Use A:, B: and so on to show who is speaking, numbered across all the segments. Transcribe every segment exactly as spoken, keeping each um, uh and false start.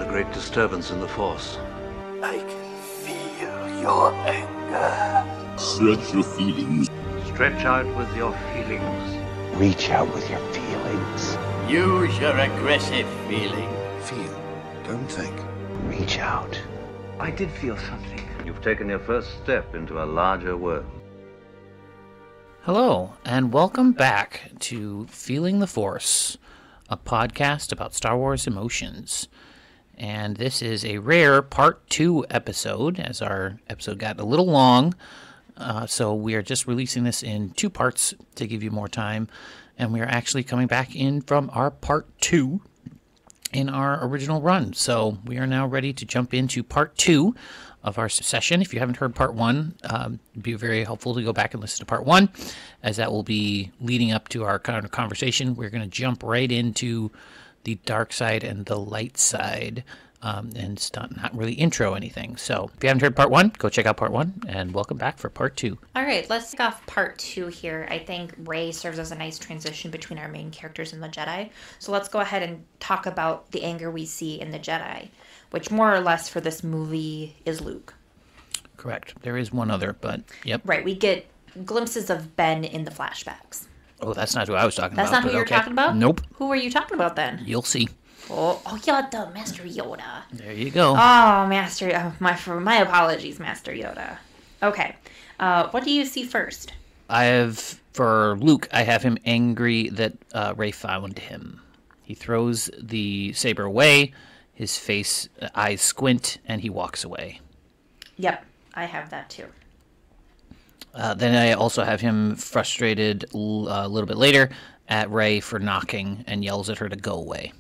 A: great disturbance in the Force.
B: I can feel your anger.
C: Stretch your feelings.
A: Stretch out with your feelings.
B: Reach out with your feelings.
D: Use your aggressive feeling.
B: Feel, don't think. Reach out.
A: I did feel something. You've taken your first step into a larger world.
E: Hello, and welcome back to Feeling the Force, a podcast about Star Wars emotions. And this is a rare part two episode, as our episode got a little long. Uh, so we are just releasing this in two parts to give you more time. And we are actually coming back in from our part two in our original run. So we are now ready to jump into part two of our session. If you haven't heard part one, um, it'd be very helpful to go back and listen to part one, as that will be leading up to our kind of conversation. We're going to jump right into the dark side and the light side, um, and start, not really intro anything. So if you haven't heard part one, go check out part one, and welcome back for part two.
F: All right, let's kick off part two here. I think Rey serves as a nice transition between our main characters and the Jedi. So let's go ahead and talk about the anger we see in the Jedi, which more or less for this movie is Luke.
E: Correct. There is one other, but yep.
F: Right, we get glimpses of Ben in the flashbacks.
E: Oh, that's not who I was talking
F: That's
E: about.
F: not who you were
E: okay.
F: talking about?
E: Nope.
F: Who were you talking about then?
E: You'll see.
F: Oh, oh Yoda, Master Yoda.
E: There you go.
F: Oh, Master, uh, my for my apologies, Master Yoda. Okay, uh, what do you see first?
E: I have, for Luke, I have him angry that uh, Rey found him. He throws the saber away, his face, uh, eyes squint, and he walks away.
F: Yep, I have that too.
E: Uh, then I also have him frustrated l- uh, a little bit later at Rey for knocking and yells at her to go away.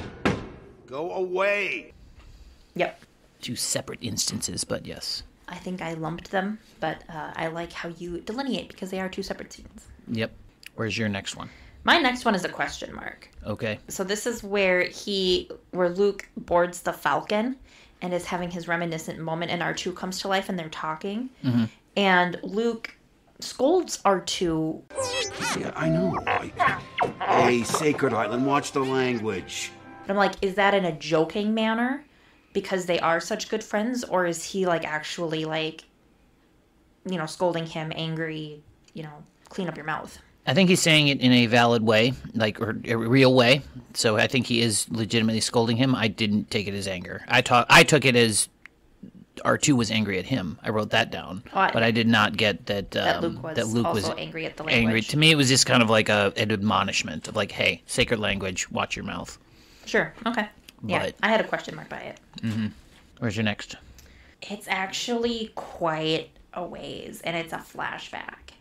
C: Go away!
F: Yep.
E: Two separate instances, but yes.
F: I think I lumped them, but uh, I like how you delineate because they are two separate scenes.
E: Yep. Where's your next one?
F: My next one is a question mark.
E: Okay.
F: So this is where he, where Luke boards the Falcon and is having his reminiscent moment, and R two comes to life and they're talking.
E: Mm-hmm.
F: And Luke scolds R two.
C: Yeah, I know. I... Hey, Sacred Island, watch the language.
F: I'm like, is that in a joking manner because they are such good friends, or is he like actually like, you know, scolding him, angry, you know, clean up your mouth?
E: I think he's saying it in a valid way, like, or a real way. So I think he is legitimately scolding him. I didn't take it as anger. I ta- I took it as R two was angry at him. I wrote that down,
F: oh, I,
E: but I did not get that. Um,
F: that Luke was
E: that Luke
F: also
E: was
F: angry at the language.
E: Angry to me, it was just kind of like a an admonishment of like, "Hey, sacred language, watch your mouth."
F: Sure. Okay. Yeah,
E: But,
F: I had a question mark by it.
E: Mm-hmm. Where's your next?
F: It's actually quite a ways, and it's a flashback.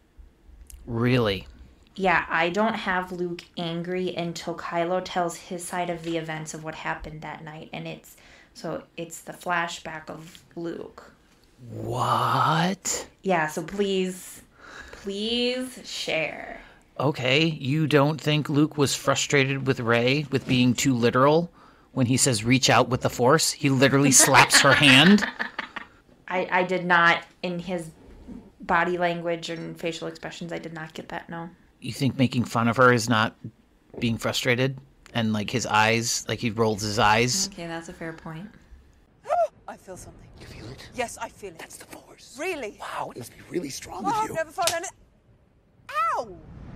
E: Really?
F: Yeah, I don't have Luke angry until Kylo tells his side of the events of what happened that night, and it's so it's the flashback of Luke.
E: What?
F: Yeah, so please, please share.
E: Okay, you don't think Luke was frustrated with Rey with being too literal when he says reach out with the Force? He literally slaps her hand.
F: I, I did not, in his body language and facial expressions, I did not get that, no.
E: You think making fun of her is not being frustrated? And like his eyes, like he rolls his eyes?
F: Okay, that's a fair point.
G: I feel something.
B: You feel it?
G: Yes, I feel it.
B: That's the Force.
G: Really?
B: Wow, it must be really strong
G: Oh,
B: with
G: I've
B: you.
G: never felt any... Ow!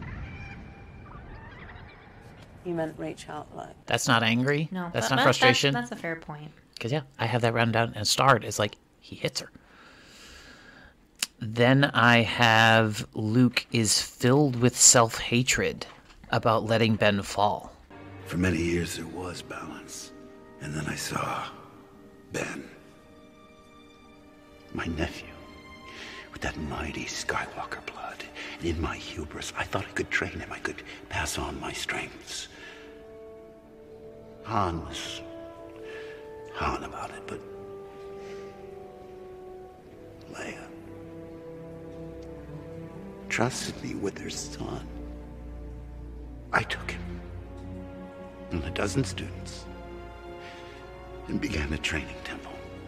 G: You meant reach out like...
E: That's not angry?
F: No.
E: That's
F: that,
E: not
F: that,
E: frustration?
F: That's, that's a fair point.
E: Because, yeah, I have that round down and starred as like, he hits her. Then I have Luke is filled with self-hatred about letting Ben fall.
C: For many years there was balance. And then I saw Ben. My nephew. With that mighty Skywalker blood. And in my hubris, I thought I could train him. I could pass on my strengths. Han was Han about it, but Leia trusted me with their son. I took him and a dozen students and began a training temple.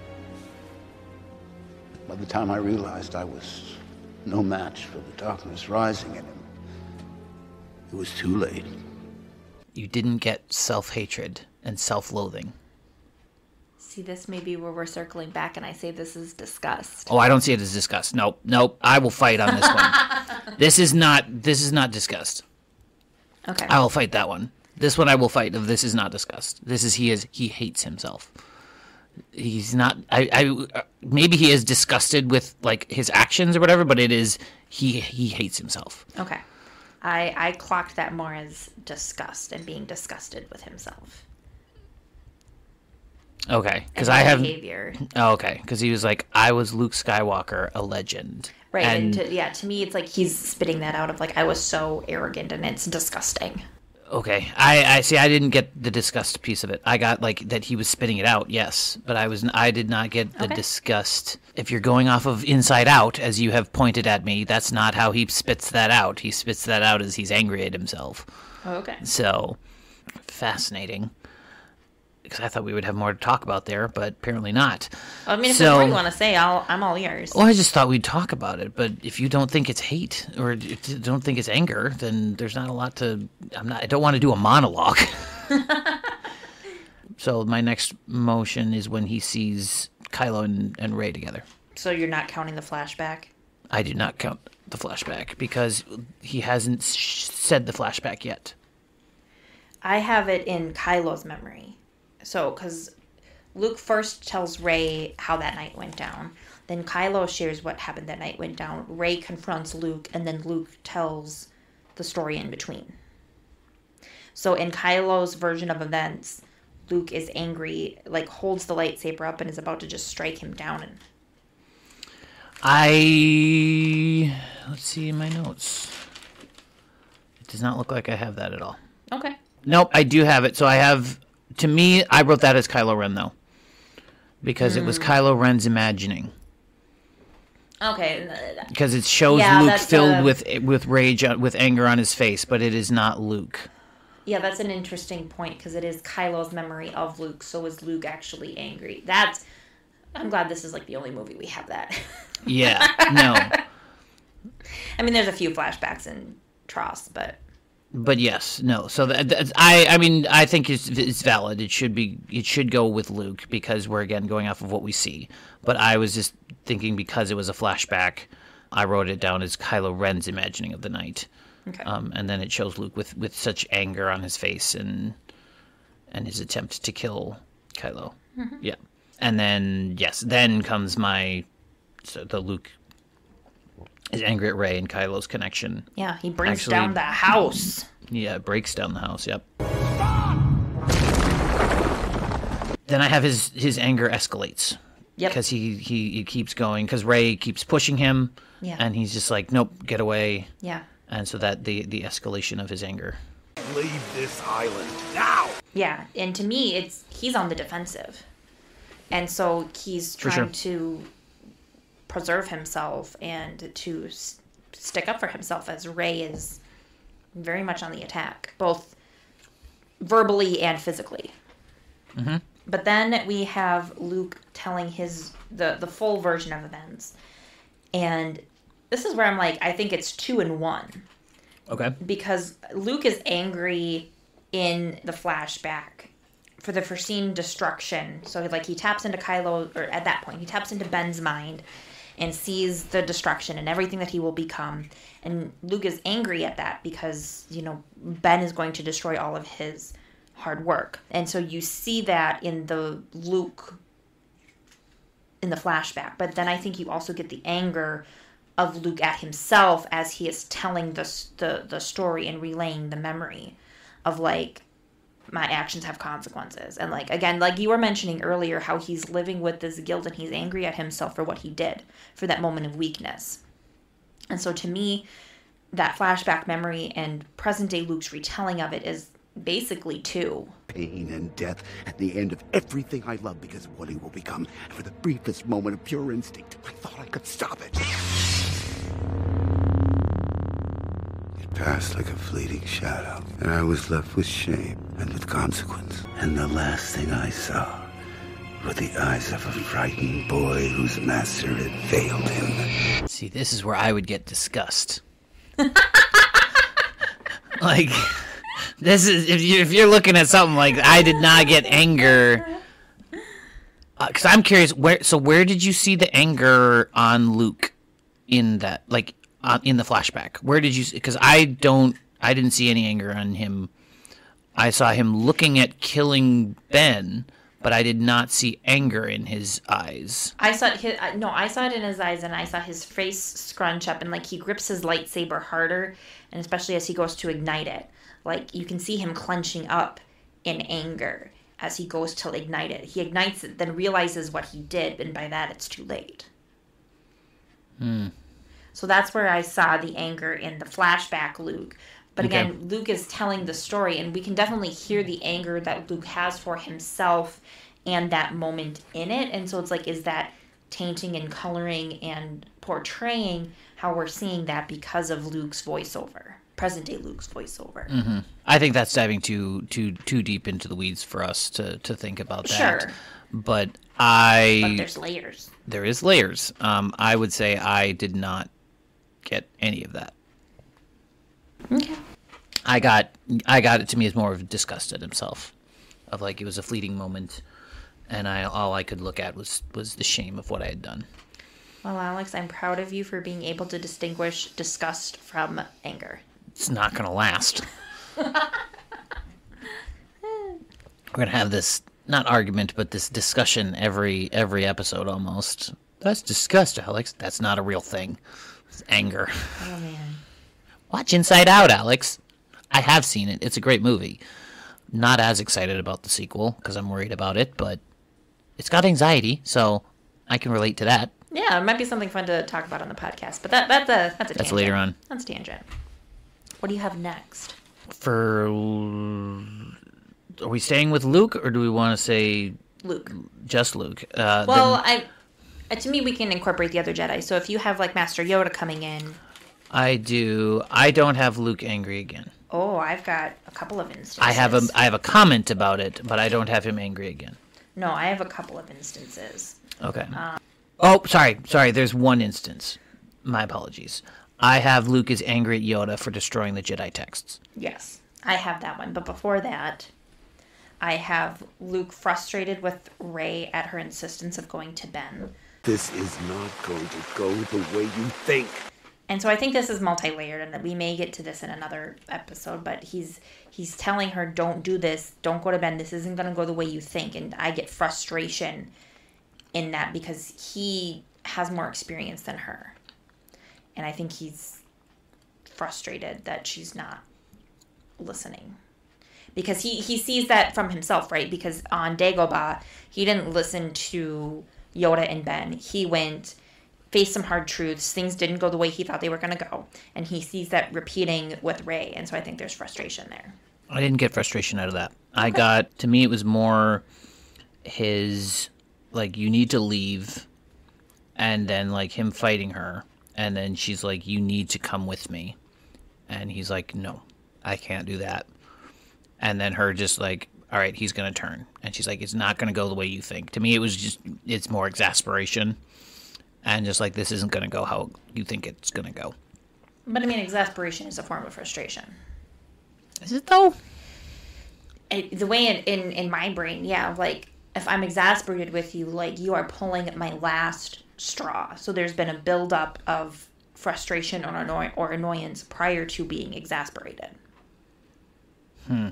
C: By the time I realized I was no match for the darkness rising in him, it was too late.
E: You didn't get self-hatred and self-loathing.
F: See, this may be where we're circling back, and I say this is disgust.
E: Oh, I don't see it as disgust. Nope, nope. I will fight on this one. This is not. This is not disgust.
F: Okay.
E: I will fight that one. This one I will fight. Of this is not disgust. This is he is he hates himself. He's not. I. I maybe he is disgusted with like his actions or whatever, but it is he. He hates himself.
F: Okay. I I clocked that more as disgust and being disgusted with himself.
E: Okay, because
F: And
E: I
F: his
E: have.
F: behavior.
E: Oh, okay, because he was like, I was Luke Skywalker, a legend.
F: Right, and,
E: And,
F: to, yeah, to me, it's like he's spitting that out of like I was so arrogant, and it's disgusting.
E: okay, I, I see. I didn't get the disgust piece of it. I got like that he was spitting it out, yes, but I was. I did not get the
F: Okay.
E: disgust. If you're going off of Inside Out, as you have pointed at me, that's not how he spits that out. He spits that out as he's angry at himself.
F: Oh, okay.
E: So fascinating. Because I thought we would have more to talk about there, but apparently not.
F: Well, I mean, if
E: So-
F: there's more you want to say, I'll, I'm all ears.
E: Well, I just thought we'd talk about it, but if you don't think it's hate or if you don't think it's anger, then there's not a lot to. I'm not. I don't want to do a monologue. So my next motion is when he sees Kylo and, and Rey together.
F: So you're not counting the flashback?
E: I do not count the flashback because he hasn't sh- said the flashback yet.
F: I have it in Kylo's memory. So, because Luke first tells Rey how that night went down. Then Kylo shares what happened that night went down. Rey confronts Luke, and then Luke tells the story in between. So in Kylo's version of events, Luke is angry, like holds the lightsaber up and is about to just strike him down. And
E: I... Let's see in my notes. It does not look like I have that at all.
F: okay.
E: Nope, I do have it. So I have... To me, I wrote that as Kylo Ren, though. Because it was Kylo Ren's imagining.
F: Okay.
E: Because it shows
F: Yeah,
E: Luke
F: that's,
E: filled
F: uh,
E: with with rage, uh, with anger on his face, but it is not Luke.
F: Yeah, that's an interesting point because it is Kylo's memory of Luke. So is Luke actually angry? That's. I'm glad this is like the only movie we have that.
E: Yeah, no.
F: I mean, there's a few flashbacks in Tross, but
E: But yes, no. So that, that's, I, I mean, I think it's, it's valid. It should be, it should go with Luke because we're again going off of what we see. But I was just thinking because it was a flashback, I wrote it down as Kylo Ren's imagining of the night.
F: okay.
E: Um, and then it shows Luke with, with such anger on his face and and his attempt to kill Kylo.
F: Mm-hmm.
E: Yeah. And then yes, then comes my so the Luke is angry at Rey and Kylo's connection.
F: Yeah, he brings
E: Actually-
F: down the house.
E: Yeah, it breaks down the house. Yep. Then I have his his anger escalates.
F: Yep.
E: Because he, he he keeps going. Because Rey keeps pushing him.
F: Yeah.
E: And he's just like, nope, get away.
F: Yeah.
E: And so that the the escalation of his anger.
C: Leave this island now!
F: Yeah, and to me, it's he's on the defensive, and so he's
E: For
F: trying
E: sure.
F: to preserve himself and to s- stick up for himself as Rey is very much on the attack, both verbally and physically.
E: Mm-hmm.
F: But then we have Luke telling his the the full version of events, and this is where I'm like, I think it's two in one.
E: Okay.
F: Because Luke is angry in the flashback for the foreseen destruction. So, like, he taps into Kylo, or at that point, he taps into Ben's mind and sees the destruction and everything that he will become. And Luke is angry at that because, you know, Ben is going to destroy all of his hard work. And so you see that in the Luke, in the flashback. But then I think you also get the anger of Luke at himself as he is telling the, the the story and relaying the memory of, like, my actions have consequences. And, like, again, like you were mentioning earlier, how he's living with this guilt and he's angry at himself for what he did, for that moment of weakness. And so to me, that flashback memory and present-day Luke's retelling of it is basically two.
C: Pain and death at the end of everything I love because of what he will become. And for the briefest moment of pure instinct, I thought I could stop it. It passed like a fleeting shadow, and I was left with shame and with consequence. And the last thing I saw were the eyes of a frightened boy whose master had failed him.
E: See, this is where I would get disgust. Like, this is if you if you're looking at something like I did not get anger. Because uh, I'm curious, where so where did you see the anger on Luke in that, like, uh, in the flashback? Where did you? Because I don't, I didn't see any anger on him. I saw him looking at killing Ben, but I did not see anger in his eyes.
F: I saw his, no, I saw it in his eyes, and I saw his face scrunch up, and like he grips his lightsaber harder, and especially as he goes to ignite it, like you can see him clenching up in anger as he goes to ignite it. He ignites it, then realizes what he did, and by that it's too late.
E: Hmm.
F: So that's where I saw the anger in the flashback Luke. But again,
E: Okay.
F: Luke is telling the story, and we can definitely hear the anger that Luke has for himself and that moment in it. And so it's like, is that tainting and coloring and portraying how we're seeing that because of Luke's voiceover, present day Luke's voiceover?
E: Mm-hmm. I think that's diving too too too deep into the weeds for us to, to think about that.
F: Sure.
E: But I
F: But there's layers.
E: there is layers. Um, I would say I did not get any of that.
F: Okay.
E: I got I got it to me as more of disgust at himself, of like it was a fleeting moment, and I all I could look at was was the shame of what I had done.
F: Well, Alex, I'm proud of you for being able to distinguish disgust from anger.
E: It's not gonna last. We're gonna have this not argument, but this discussion every every episode almost. That's disgust, Alex. That's not a real thing. It's anger.
F: Oh, man.
E: Watch Inside Out, Alex. I have seen it. It's a great movie. Not as excited about the sequel because I'm worried about it, but it's got anxiety, so I can relate to that.
F: Yeah, it might be something fun to talk about on the podcast, but that that's a that's a
E: That's
F: tangent.
E: later on.
F: That's a tangent. What do you have next?
E: For are we staying with Luke, or do we want to say
F: Luke.
E: just Luke? Uh,
F: Well,
E: then
F: I to me we can incorporate the other Jedi. So if you have like Master Yoda coming in,
E: I do. I don't have Luke angry again.
F: oh, I've got a couple of instances.
E: I have a I have a comment about it, but I don't have him angry again.
F: No, I have a couple of instances.
E: Okay. Oh, sorry, sorry. There's one instance. My apologies. I have Luke is angry at Yoda for destroying the Jedi texts.
F: Yes, I have that one. But before that, I have Luke frustrated with Rey at her insistence of going to Ben.
C: This is not going to go the way you think.
F: And so I think this is multi-layered, and that we may get to this in another episode. But he's he's telling her, "Don't do this. Don't go to Ben. This isn't going to go the way you think." And I get frustration in that because he has more experience than her, and I think he's frustrated that she's not listening because he he sees that from himself, right? Because on Dagobah, he didn't listen to Yoda and Ben. He went. Faced some hard truths. Things didn't go the way he thought they were going to go. And he sees that repeating with Rey. And so I think there's frustration there.
E: I didn't get frustration out of that. I got, to me, it was more his, like, you need to leave, and then, like, him fighting her, and then she's like, you need to come with me. And he's like, no, I can't do that. And then her just like, all right, he's going to turn. And she's like, it's not going to go the way you think. To me, it was just, it's more exasperation. And just like, this isn't going to go how you think it's going to go.
F: But I mean, exasperation is a form of frustration.
E: Is it though?
F: It, the way in, in, in my brain, yeah, like if I'm exasperated with you, like you are pulling at my last straw. So there's been a buildup of frustration or, annoy- or annoyance prior to being exasperated.
E: Hmm.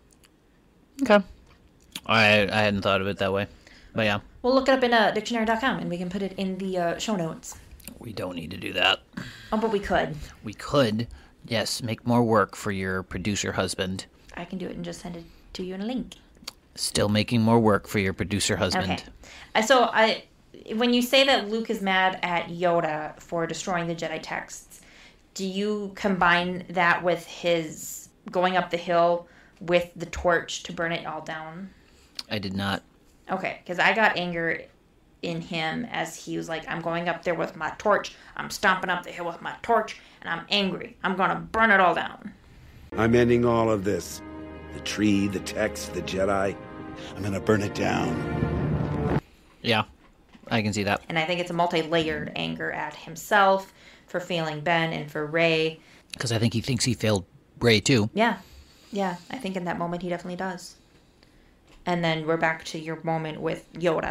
E: Okay. I I hadn't thought of it that way. But yeah.
F: We'll look it up in uh, dictionary dot com and we can put it in the uh, show notes.
E: We don't need to do that.
F: Oh, but we could.
E: We could, yes, make more work for your producer husband.
F: I can do it and just send it to you in a link.
E: Still making more work for your producer husband.
F: Okay. Uh, So I, when you say that Luke is mad at Yoda for destroying the Jedi texts, do you combine that with his going up the hill with the torch to burn it all down?
E: I did not.
F: Okay, because I got anger in him as he was like, I'm going up there with my torch. I'm stomping up the hill with my torch, and I'm angry. I'm going to burn it all down.
C: I'm ending all of this. The tree, the text, the Jedi. I'm gonna burn it down.
E: Yeah, I can see that.
F: And I think it's a multi-layered anger at himself for failing Ben and for Rey.
E: Because I think he thinks he failed Rey too.
F: Yeah. Yeah, I think in that moment he definitely does. And then we're back to your moment with Yoda.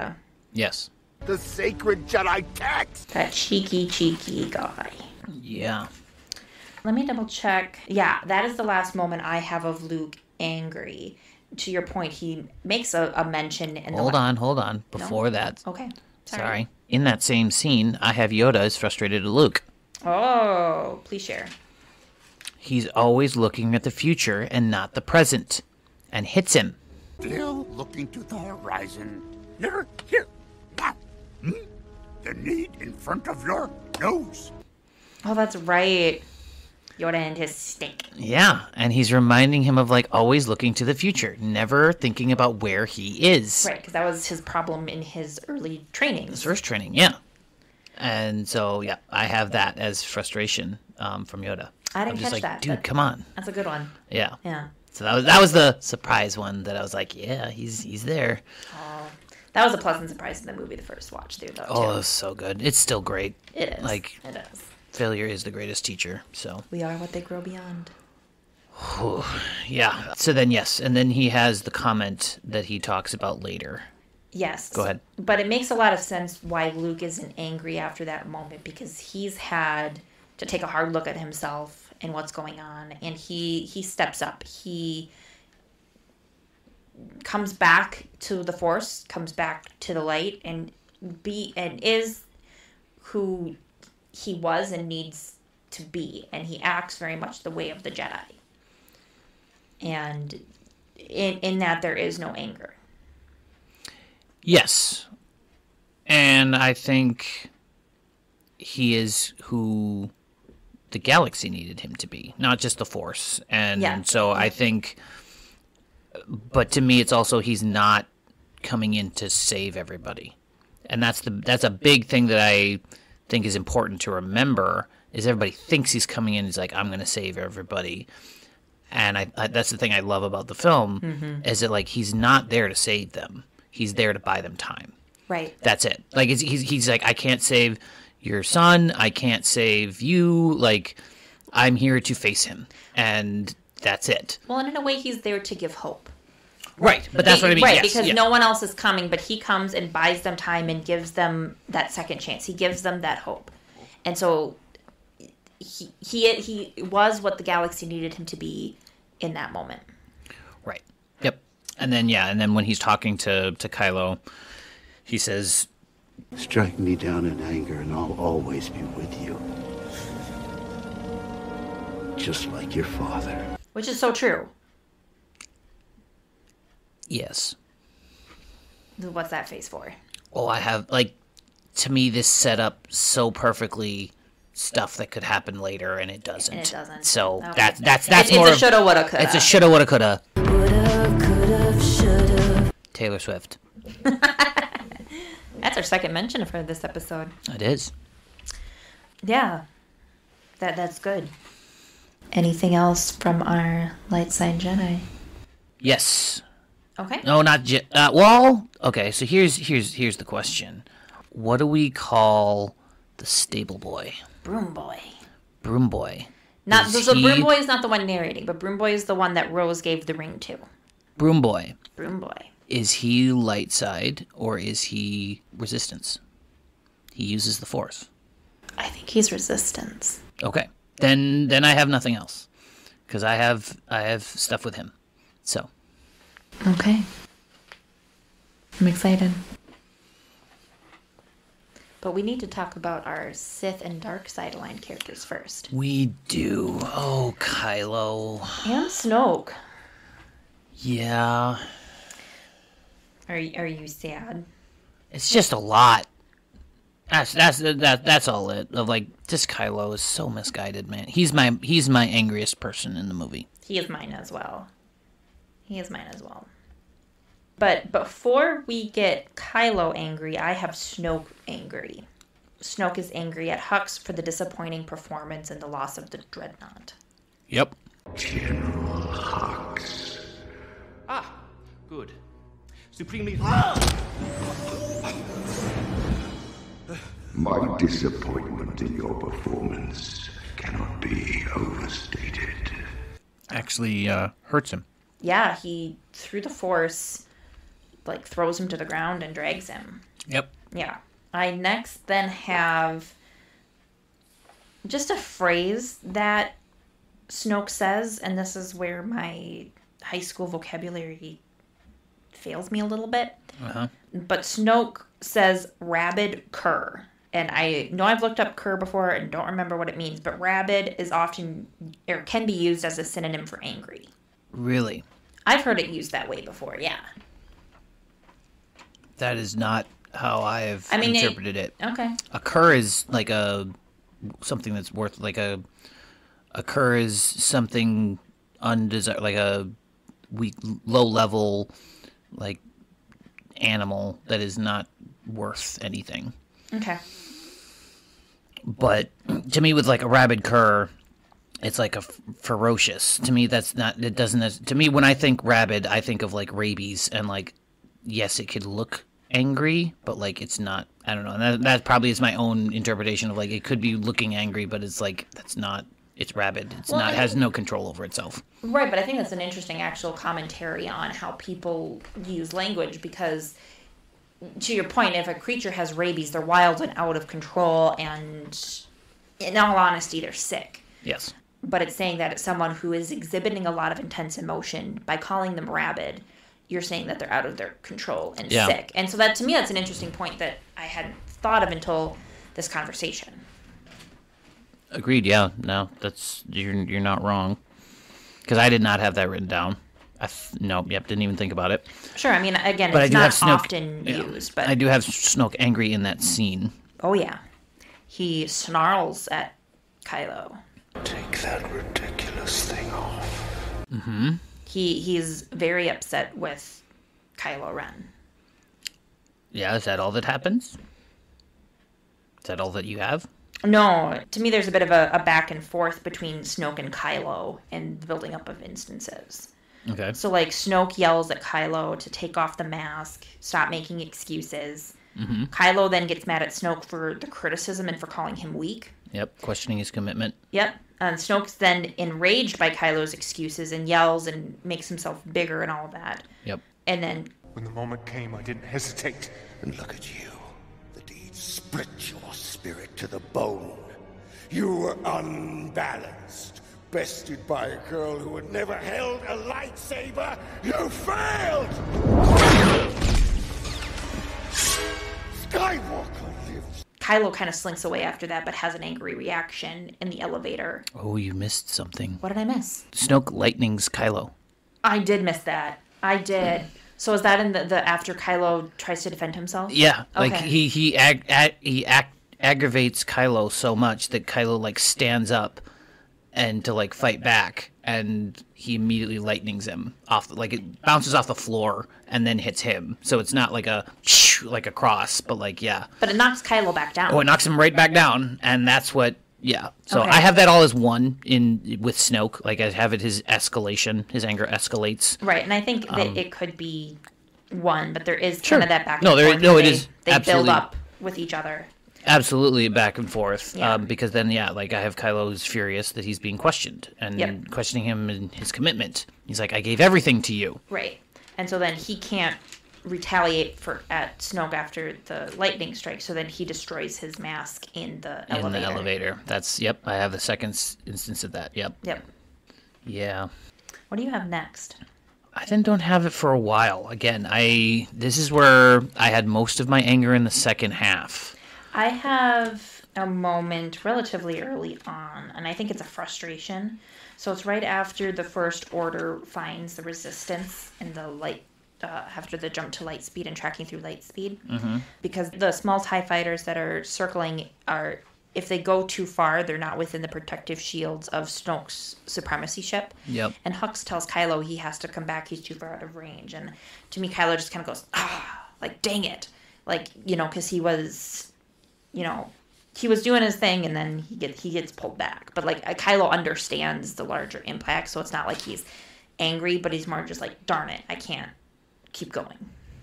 E: Yes.
B: The sacred Jedi text!
F: That cheeky, cheeky guy.
E: Yeah.
F: Let me double check. Yeah, that is the last moment I have of Luke angry. To your point, he makes a, a mention in the...
E: Hold on, hold on. Before
F: No?
E: that.
F: Okay. Sorry.
E: Sorry. In that same scene, I have Yoda as frustrated at Luke.
F: Oh, please share.
E: He's always looking at the future and not the present. And hits him.
B: Still looking to the horizon. Never here. Now. Hmm? The need in front of your nose.
F: Oh, that's right. Yoda and his stink.
E: Yeah, and he's reminding him of, like, always looking to the future, never thinking about where he is.
F: Right, because that was his problem in his early training.
E: His first training, yeah. And so, yeah, I have that as frustration um, from Yoda.
F: I didn't
E: I'm just
F: catch
E: like,
F: that.
E: dude,
F: That-
E: come on.
F: That's a good one.
E: Yeah.
F: Yeah.
E: So that was that was the surprise one that I was like, yeah, he's he's there.
F: Oh, that was a pleasant surprise in the movie, the first watch through, though, too.
E: Oh, it's so good. It's still great.
F: It is.
E: Like,
F: it is.
E: failure is the greatest teacher. So
F: We are what they grow beyond.
E: yeah. So then yes, and then he has the comment that he talks about later.
F: Yes.
E: Go ahead.
F: But it makes a lot of sense why Luke isn't angry after that moment, because he's had to take a hard look at himself and what's going on, and he he steps up. He comes back to the Force, comes back to the light, and be and is who he was and needs to be, and he acts very much the way of the Jedi. And in in that there is no anger.
E: Yes. And I think he is who the galaxy needed him to be, not just the Force. And
F: Yeah.
E: so I think, but to me, it's also he's not coming in to save everybody. And that's the that's a big thing that I think is important to remember, is everybody thinks he's coming in, he's like, I'm going to save everybody. And I, I that's the thing I love about the film,
F: Mm-hmm.
E: is that, like, he's not there to save them. He's there to buy them time.
F: Right.
E: That's it. Like, it's, he's he's like, I can't save your son. I can't save you. Like, I'm here to face him, and that's it.
F: Well, and in a way, he's there to give hope.
E: Right, but that's what I mean.
F: Right,
E: yes,
F: because
E: yeah.
F: no one else is coming, but he comes and buys them time and gives them that second chance. He gives them that hope, and so he he he was what the galaxy needed him to be in that moment.
E: Right. Yep. And then yeah, and then when he's talking to to Kylo, he says,
C: Strike me down in anger and I'll always be with you. Just like your father.
F: Which is so true.
E: yes.
F: What's that face for?
E: Oh, I have, like, to me, this set up so perfectly stuff that could happen later, and it doesn't.
F: And it doesn't.
E: So
F: Okay.
E: that's that's that's
F: It-
E: more.
F: It's a
E: of-
F: shoulda, woulda, coulda.
E: It's a shoulda, woulda, coulda.
H: Would've, could've, should've.
E: Taylor Swift.
F: That's our second mention for this episode.
E: It is.
F: Yeah, that that's good. Anything else from our light side Jedi?
E: Yes.
F: Okay.
E: No, not Je- uh, well. Okay, so here's here's here's the question: what do we call the stable boy,
F: Broom Boy.
E: broom boy?
F: Not
E: Is
F: so.
E: he-
F: Broom Boy is not the one narrating, but Broom Boy is the one that Rose gave the ring to.
E: Broom boy.
F: Broom Boy.
E: Is he light side or is he resistance? He uses the Force.
F: I think he's Resistance.
E: Okay, then then I have nothing else, because I have I have stuff with him. So
F: Okay. I'm excited. But we need to talk about our Sith and Dark Side aligned characters first.
E: we do. Oh, Kylo.
F: And Snoke.
E: Yeah,
F: Are are you sad?
E: it's just a lot. That's that's that that's all it. Of like, just Kylo is so misguided, man. He's my he's my angriest person in the movie.
F: He is mine as well. He is mine as well. But before we get Kylo angry, I have Snoke angry. Snoke is angry at Hux for the disappointing performance and the loss of the Dreadnought.
E: Yep.
C: General Hux.
I: Ah, good. Supremely.
C: My disappointment in your performance cannot be overstated.
E: Actually, uh, hurts him.
F: Yeah, he, through the Force, like throws him to the ground and drags him.
E: Yep.
F: Yeah. I next then have just a phrase that Snoke says, and this is where my high school vocabulary fails me a little bit.
E: Uh-huh.
F: But Snoke says rabid cur. And I know I've looked up cur before and don't remember what it means, but rabid is often, or can be used as a synonym for angry.
E: Really?
F: I've heard it used that way before, yeah.
E: That is not how I have
F: I mean,
E: interpreted it,
F: it. Okay.
E: A cur is like a something that's worth like a a cur is something undesirable, like a weak, low level, like animal that is not worth anything.
F: Okay.
E: But to me, with like a rabid cur, it's like a f- ferocious. To me, that's not. It doesn't. To me, when I think rabid, I think of like rabies, and like, yes, it could look angry, but like it's not. I don't know. And that, that probably is my own interpretation of like it could be looking angry, but it's like that's not. It's rabid. It's well, not. Has no control over itself.
F: Right, but I think that's an interesting actual commentary on how people use language because. To your point, if a creature has rabies, they're wild and out of control, and in all honesty, they're sick.
E: Yes.
F: But it's saying that it's someone who is exhibiting a lot of intense emotion. By calling them rabid, you're saying that they're out of their control and
E: yeah.
F: sick. And so that, to me, that's an interesting point that I hadn't thought of until this conversation.
E: Agreed, yeah. No, that's you're, you're not wrong. Because I did not have that written down. I th- no, yep, didn't even think about it.
F: Sure, I mean, again,
E: but
F: it's
E: I do
F: not
E: have Snoke,
F: often
E: yeah,
F: used. But
E: I do have Snoke angry in that scene.
F: Oh, yeah. He snarls at Kylo.
C: Take that ridiculous thing off.
E: Mm-hmm.
F: He He's very upset with Kylo Ren.
E: Yeah, is that all that happens? Is that all that you have?
F: No, to me there's a bit of a, a back and forth between Snoke and Kylo and the building up of instances.
E: Okay.
F: So, like, Snoke yells at Kylo to take off the mask, stop making excuses.
E: Mm-hmm.
F: Kylo then gets mad at Snoke for the criticism and for calling him weak.
E: Yep, questioning his commitment.
F: Yep. And Snoke's then enraged by Kylo's excuses and yells and makes himself bigger and all of that.
E: Yep.
F: And then...
J: When the moment came, I didn't hesitate.
C: And look at you. The deed split your spirit to the bone. You were unbalanced. Bested by a girl who had never held a lightsaber. You failed! Skywalker lives.
F: Kylo kind of slinks away after that, but has an angry reaction in the elevator.
E: Oh, you missed something.
F: What did I miss?
E: Snoke lightnings Kylo.
F: I did miss that. I did. So is that in the, the after Kylo tries to defend himself?
E: Yeah, like
F: okay.
E: he he ag- ag- he ag- aggravates Kylo so much that Kylo like stands up and to like fight back, and he immediately lightnings him off. Like it bounces off the floor and then hits him. So it's not like a like a cross, but like yeah.
F: But it knocks Kylo back down.
E: Oh, it knocks him right back down, and that's what yeah. So
F: okay.
E: I have that all as one in with Snoke. Like I have it his escalation, his anger escalates.
F: Right, and I think that
E: um,
F: it could be one, but there is
E: sure.
F: kind of that back.
E: No,
F: and
E: there
F: forth
E: no, it
F: they,
E: is
F: They
E: absolutely.
F: build up with each other.
E: Absolutely back and forth,
F: Yeah.
E: um, because then, yeah, like I have Kylo who's furious that he's being questioned and
F: Yep.
E: questioning him and his commitment. He's like, I gave everything to you.
F: Right, and so then he can't retaliate for at Snoke after the lightning strike, so then he destroys his mask in the
E: In
F: elevator.
E: the elevator. That's, yep, I have the second s- instance of that, yep.
F: Yep.
E: Yeah.
F: What do you have next?
E: I then don't have it for a while. Again, I this is where I had most of my anger in the second half.
F: I have a moment relatively early on, and I think it's a frustration. So it's right after the First Order finds the Resistance in the light, uh, after the jump to light speed and tracking through light speed.
E: Mm-hmm.
F: Because the small TIE fighters that are circling are, if they go too far, they're not within the protective shields of Snoke's supremacy ship.
E: Yep.
F: And Hux tells Kylo he has to come back, he's too far out of range. And to me, Kylo just kind of goes, ah, like, dang it. Like, you know, because he was... you know, he was doing his thing and then he gets he gets pulled back. But like Kylo understands the larger impact, so it's not like he's angry, but he's more just like, darn it, I can't keep going.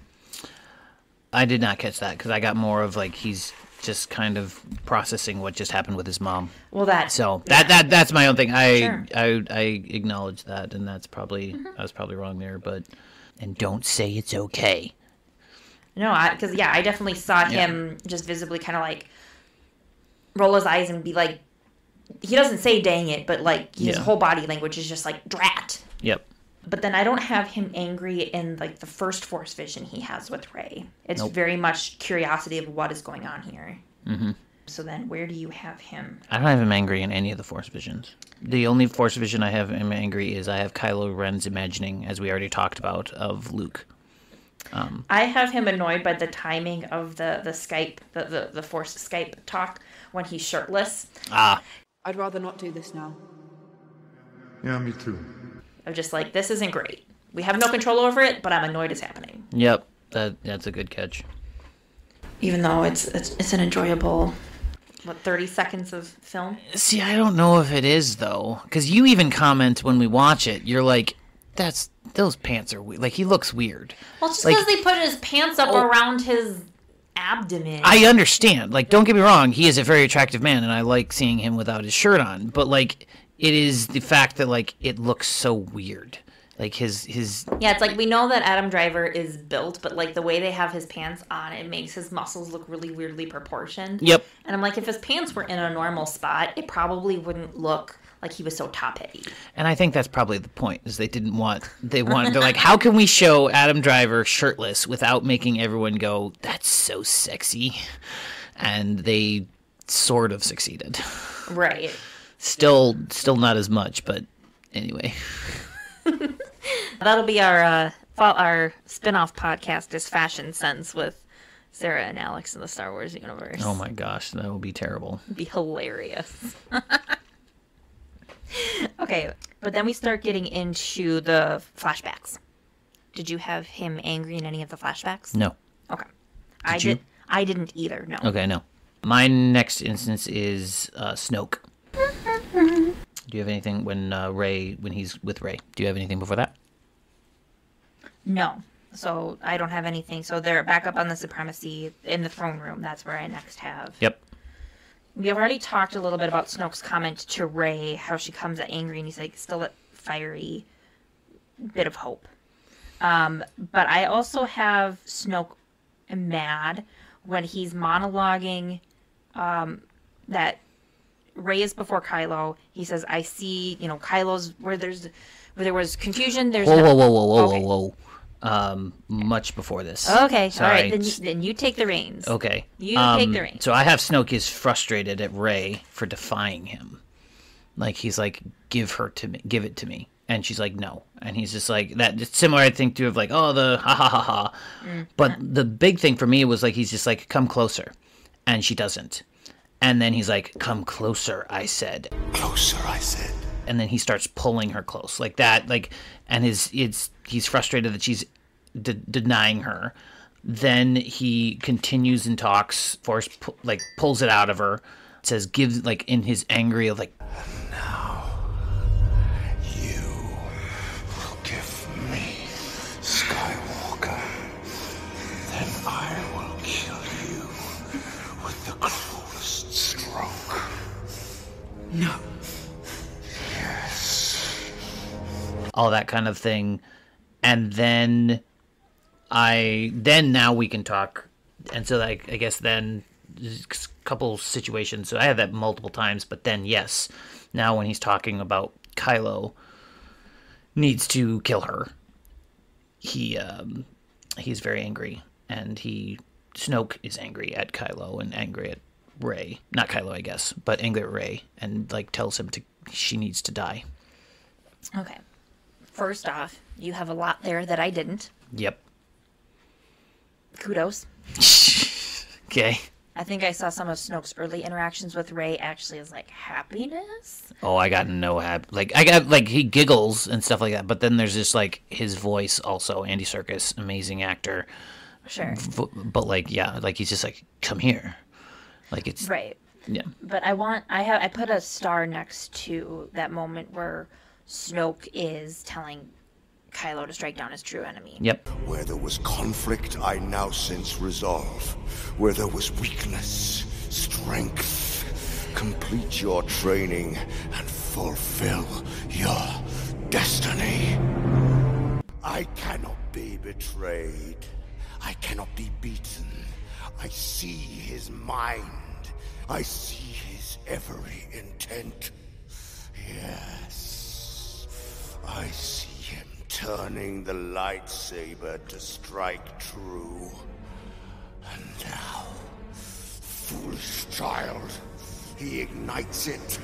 E: I did not catch that because I got more of like he's just kind of processing what just happened with his mom.
F: Well, that
E: so that that that's my own thing. I
F: Sure.
E: I I acknowledge that, and that's probably mm-hmm. I was probably wrong there. But and don't say it's okay.
F: No, because, yeah, I definitely saw him yeah. just visibly kind of, like, roll his eyes and be like, he doesn't say dang it, but, like, his yeah. whole body language is just like, drat.
E: Yep.
F: But then I don't have him angry in, like, the first Force vision he has with Rey. It's nope. very much curiosity of what is going on here.
E: Mm-hmm.
F: So then where do you have him?
E: I don't have him angry in any of the Force visions. The only Force vision I have him angry is I have Kylo Ren's imagining, as we already talked about, of Luke. Um,
F: I have him annoyed by the timing of the, the Skype, the, the, the Force Skype talk when he's shirtless.
E: Ah.
G: I'd rather not do this now.
J: Yeah, me too.
F: I'm just like, this isn't great. We have no control over it, but I'm annoyed it's happening.
E: Yep, that that's a good catch.
F: Even though it's it's, it's an enjoyable, what, thirty seconds of film?
E: See, I don't know if it is, though. Because you even comment when we watch it, you're like, that's, those pants are weird. Like, he looks weird.
F: Well, it's just
E: like,
F: because they put his pants up oh, around his abdomen.
E: I understand. Like, don't get me wrong, he is a very attractive man, and I like seeing him without his shirt on. But, like, it is the fact that, like, it looks so weird. Like, his... his
F: yeah, it's like, we know that Adam Driver is built, but, like, the way they have his pants on, it makes his muscles look really weirdly proportioned.
E: Yep.
F: And I'm like, if his pants were in a normal spot, it probably wouldn't look like he was so top-heavy.
E: And I think that's probably the point, is they didn't want... They wanted... They're like, how can we show Adam Driver shirtless without making everyone go, that's so sexy? And they sort of succeeded.
F: Right.
E: Still, still not as much, but anyway.
F: That'll be our uh, our spin-off podcast is Fashion Sense with Sarah and Alex in the Star Wars universe.
E: Oh my gosh, that would be terrible.
F: It'd be hilarious. Okay, but then we start getting into the flashbacks. Did you have him angry in any of the flashbacks?
E: No.
F: Okay.
E: Did
F: I
E: you?
F: did. I didn't either. No.
E: Okay, no. My next instance is uh, Snoke. Do you have anything when uh, Rey, when he's with Rey? Do you have anything before that?
F: No. So I don't have anything. So they're back up on the supremacy in the throne room. That's where I next have.
E: Yep.
F: We have already talked a little bit about Snoke's comment to Rey, how she comes at angry and he's like still at fiery, bit of hope. Um, but I also have Snoke mad when he's monologuing um, that Rey is before Kylo. He says, I see, you know, Kylo's where there's where there was confusion. There's
E: whoa,
F: no...
E: whoa, whoa, whoa, whoa,
F: okay.
E: whoa, whoa. Um, much before this.
F: Okay,
E: Sorry.
F: all right. Then you, then you take the reins.
E: Okay.
F: You
E: um,
F: take the reins.
E: So I have Snoke is frustrated at Rey for defying him. Like, he's like, give her to me, give it to me. And she's like, no. And he's just like, that. It's similar, I think, to of like, oh, the ha ha ha ha. Mm. But the big thing for me was like, he's just like, come closer. And she doesn't. And then he's like, come closer, I said.
C: Closer, I said.
E: And then he starts pulling her close like that. Like, and his, it's, he's frustrated that she's de- denying her. Then he continues and talks, Force pu- like pulls it out of her, says, give, like in his angry of like,
C: and now you will give me Skywalker. Then I will kill you with the cruelest stroke.
G: No.
C: Yes.
E: all that kind of thing. And then I, then now we can talk. And so like, I guess then a couple situations. So I had that multiple times, but then yes, now when he's talking about Kylo needs to kill her, he, um, he's very angry, and he, Snoke is angry at Kylo and angry at Rey. Not Kylo, I guess, but angry at Rey, and like tells him to, she needs to die.
F: Okay. First off, you have a lot there that I didn't.
E: Yep.
F: Kudos.
E: Okay.
F: I think I saw some of Snoke's early interactions with Rey actually as like happiness.
E: Oh, I got no hap- like I got like he giggles and stuff like that, but then there's just like his voice also. Andy Serkis, amazing actor.
F: Sure.
E: V- but like yeah, like he's just like, come here, like it's
F: right.
E: Yeah.
F: But I want I have I put a star next to that moment where Snoke is telling Kylo to strike down his true enemy.
E: Yep.
C: Where there was conflict, I now sense resolve. Where there was weakness, strength. Complete your training and fulfill your destiny. I cannot be betrayed.
B: I cannot be beaten. I see his mind. I see his every intent. Yes. I see him turning the lightsaber to strike true. And now, foolish child, he ignites it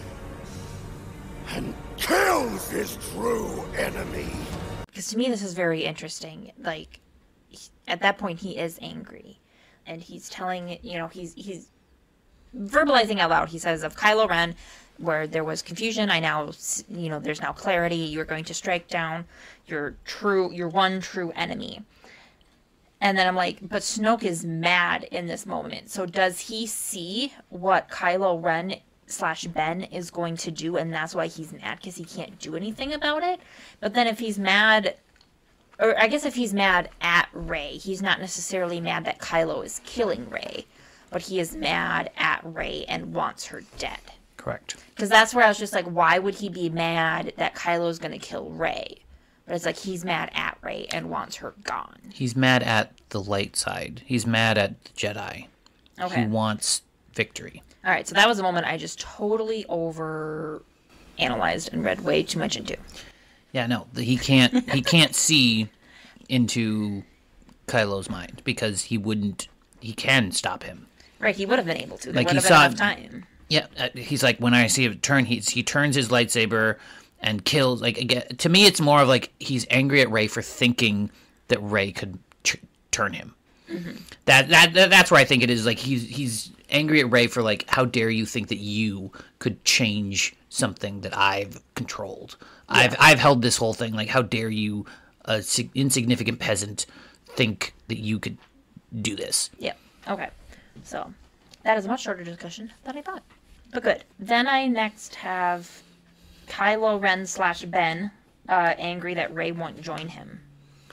B: and kills his true enemy.
F: Because to me, this is very interesting. Like, at that point, he is angry. And he's telling, you know, he's he's verbalizing out loud. He says, of Kylo Ren, where there was confusion, I now, you know, there's now clarity. You're going to strike down your true, your one true enemy. And then I'm like, but Snoke is mad in this moment. So does he see what Kylo Ren slash Ben is going to do, and that's why he's mad, because he can't do anything about it? But then if he's mad, or I guess if he's mad at Rey, he's not necessarily mad that Kylo is killing Rey, but he is mad at Rey and wants her dead.
E: Correct.
F: Because that's where I was just like, why would he be mad that Kylo's going to kill Rey? But it's like he's mad at Rey and wants her gone.
E: He's mad at the light side. He's mad at the Jedi.
F: Okay.
E: He wants victory.
F: All right, so that was a moment I just totally over analyzed and read way too much into.
E: Yeah, no, he can't. He can't see into Kylo's mind because he wouldn't. He can stop him.
F: Right, he would have been able to. There
E: Like
F: would
E: he
F: have been
E: saw
F: enough time.
E: Yeah, uh, he's like, when I see him turn, he he turns his lightsaber and kills. Like again, to me, it's more of like he's angry at Rey for thinking that Rey could tr- turn him. Mm-hmm. That, that that that's where I think it is. Like he's he's angry at Rey for like, how dare you think that you could change something that I've controlled? Yeah. I've I've held this whole thing. Like, how dare you, a sig- insignificant peasant, think that you could do this?
F: Yeah. Okay. So that is a much shorter discussion than I thought, but good. Then I next have Kylo Ren slash Ben uh, angry that Rey won't join him.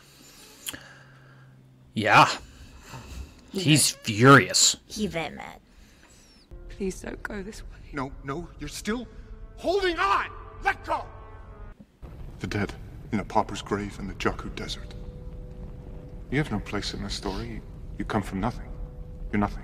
E: Yeah. He He's then, furious.
F: He then mad.
G: Please don't go this way.
J: No, no, you're still
B: Holding on! Let go!
J: the dead in a pauper's grave in the Jakku desert. You have no place in this story. You, you come from nothing. You're nothing.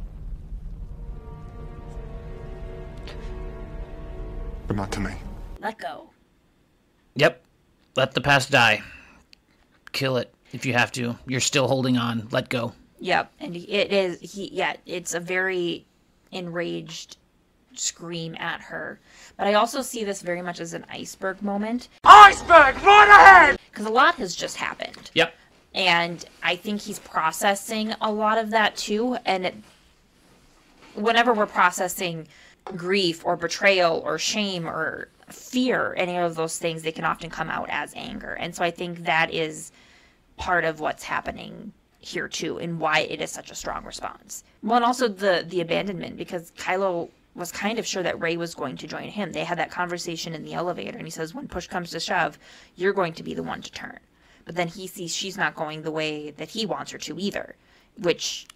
J: But not to me.
F: Let go.
E: Yep. Let the past die. Kill it if you have to. You're still holding on. Let go.
F: Yep. And it is, he, yeah, it's a very enraged scream at her. But I also see this very much as an iceberg moment.
B: Iceberg! Right ahead!
F: Because a lot has just happened.
E: Yep.
F: And I think he's processing a lot of that too. And it, whenever we're processing grief or betrayal or shame or fear, any of those things, they can often come out as anger. And so I think that is part of what's happening here too, and why it is such a strong response. Well, and also the the abandonment, because Kylo was kind of sure that Rey was going to join him. They had that conversation in the elevator, and he says, when push comes to shove, you're going to be the one to turn. But then he sees she's not going the way that he wants her to either, which,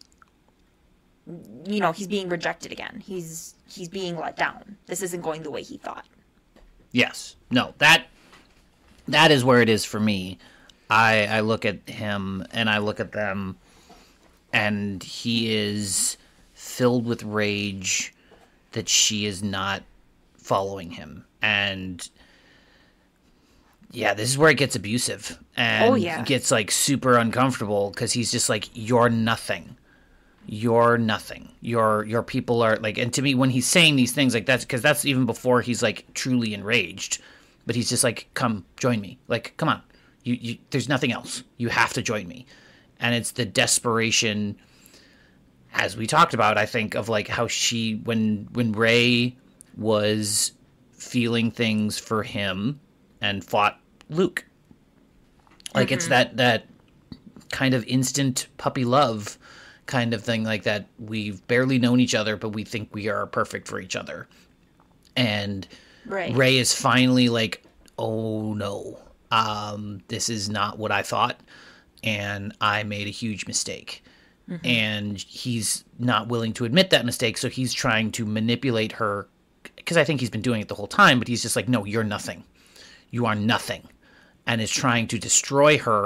F: you know, he's being rejected again. He's he's being let down. This isn't going the way he thought.
E: Yes. No, that that is where it is for me. I, I look at him and I look at them, and he is filled with rage that she is not following him. And yeah, this is where it gets abusive. And
F: oh, yeah.
E: It gets like super uncomfortable because he's just like, you're nothing. You're nothing. Your your people are like, and to me, when he's saying these things like that's because that's even before he's like truly enraged. But he's just like, come join me. Like, come on. You, you, there's nothing else. You have to join me. And it's the desperation, as we talked about, I think, of like how she, when when Rey was feeling things for him and fought Luke. Like, mm-hmm. It's that, that kind of instant puppy love kind of thing, like that we've barely known each other, but we think we are perfect for each other. And
F: right.
E: Rey is finally like, oh no. Um, this is not what I thought, and I made a huge mistake. Mm-hmm. And he's not willing to admit that mistake, so he's trying to manipulate her, because I think he's been doing it the whole time, but he's just like, no, you're nothing. You are nothing. And is trying to destroy her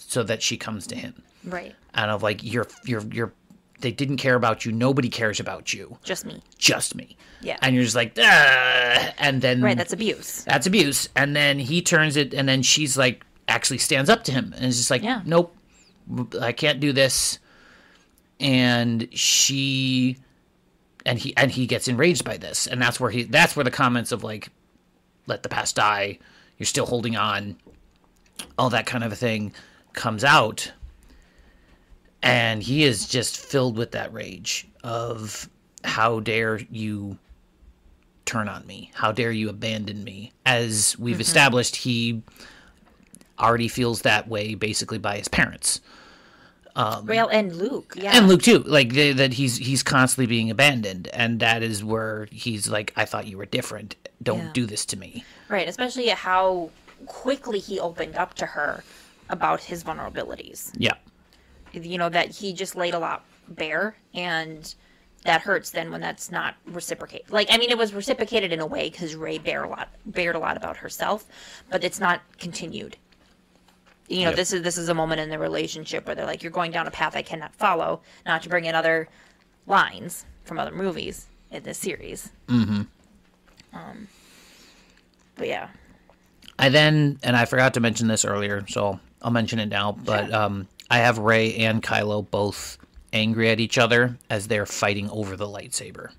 E: so that she comes to him.
F: Right.
E: And of like, you're, you're, you're, they didn't care about you. Nobody cares about you.
F: Just me.
E: Just me.
F: Yeah.
E: And you're just like, ah, and then.
F: Right, that's abuse.
E: That's abuse. And then he turns it, and then she's like, actually stands up to him. And is just like,
F: yeah.
E: nope, I can't do this. And she, and he, and he gets enraged by this. And that's where he, that's where the comments of like, let the past die, you're still holding on, all that kind of a thing comes out. And he is just filled with that rage of, how dare you turn on me? How dare you abandon me? As we've mm-hmm. established, he already feels that way basically by his parents. Um,
F: well, and Luke, yeah.
E: And Luke too. Like they, that he's he's constantly being abandoned, and that is where he's like, I thought you were different. Don't yeah. do this to me.
F: Right, especially how quickly he opened up to her about his vulnerabilities.
E: Yeah.
F: You know, that he just laid a lot bare, and that hurts then when that's not reciprocated. Like, I mean, it was reciprocated in a way because Rey bared a lot, bared a lot about herself, but it's not continued. You know, yep. this is this is a moment in the relationship where they're like, you're going down a path I cannot follow, not to bring in other lines from other movies in this series.
E: Mm-hmm.
F: Um, but yeah.
E: I then, and I forgot to mention this earlier, so I'll mention it now, but
F: sure.
E: um, I have Rey and Kylo both angry at each other as they're fighting over the lightsaber.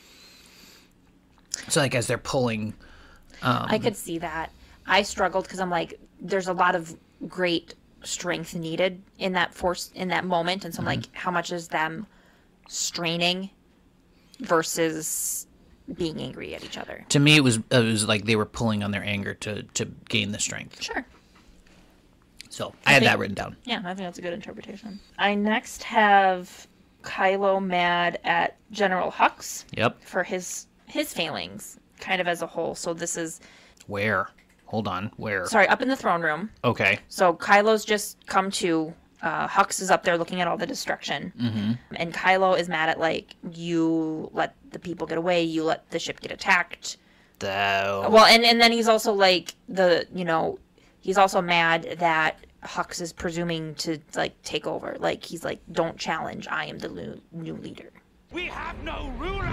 E: So, like, as they're pulling... Um,
F: I could see that. I struggled because I'm like, there's a lot of great strength needed in that force, in that moment, and so I'm mm-hmm. like, how much is them straining versus being angry at each other?
E: To me, it was it was like they were pulling on their anger to, to gain the strength.
F: Sure.
E: So, I, I had think, that written down.
F: Yeah, I think that's a good interpretation. I next have Kylo mad at General Hux.
E: Yep.
F: For his his failings, kind of as a whole. So this is...
E: Where? Hold on. Where?
F: Sorry, up in the throne room.
E: Okay.
F: So Kylo's just come to... Uh, Hux is up there looking at all the destruction.
E: Mm-hmm.
F: And Kylo is mad at, like, you let the people get away, you let the ship get attacked.
E: The...
F: Well, and, and then he's also, like, the, you know... He's also mad that Hux is presuming to, like, take over. Like, he's like, don't challenge. I am the new, new leader.
B: We have no ruler!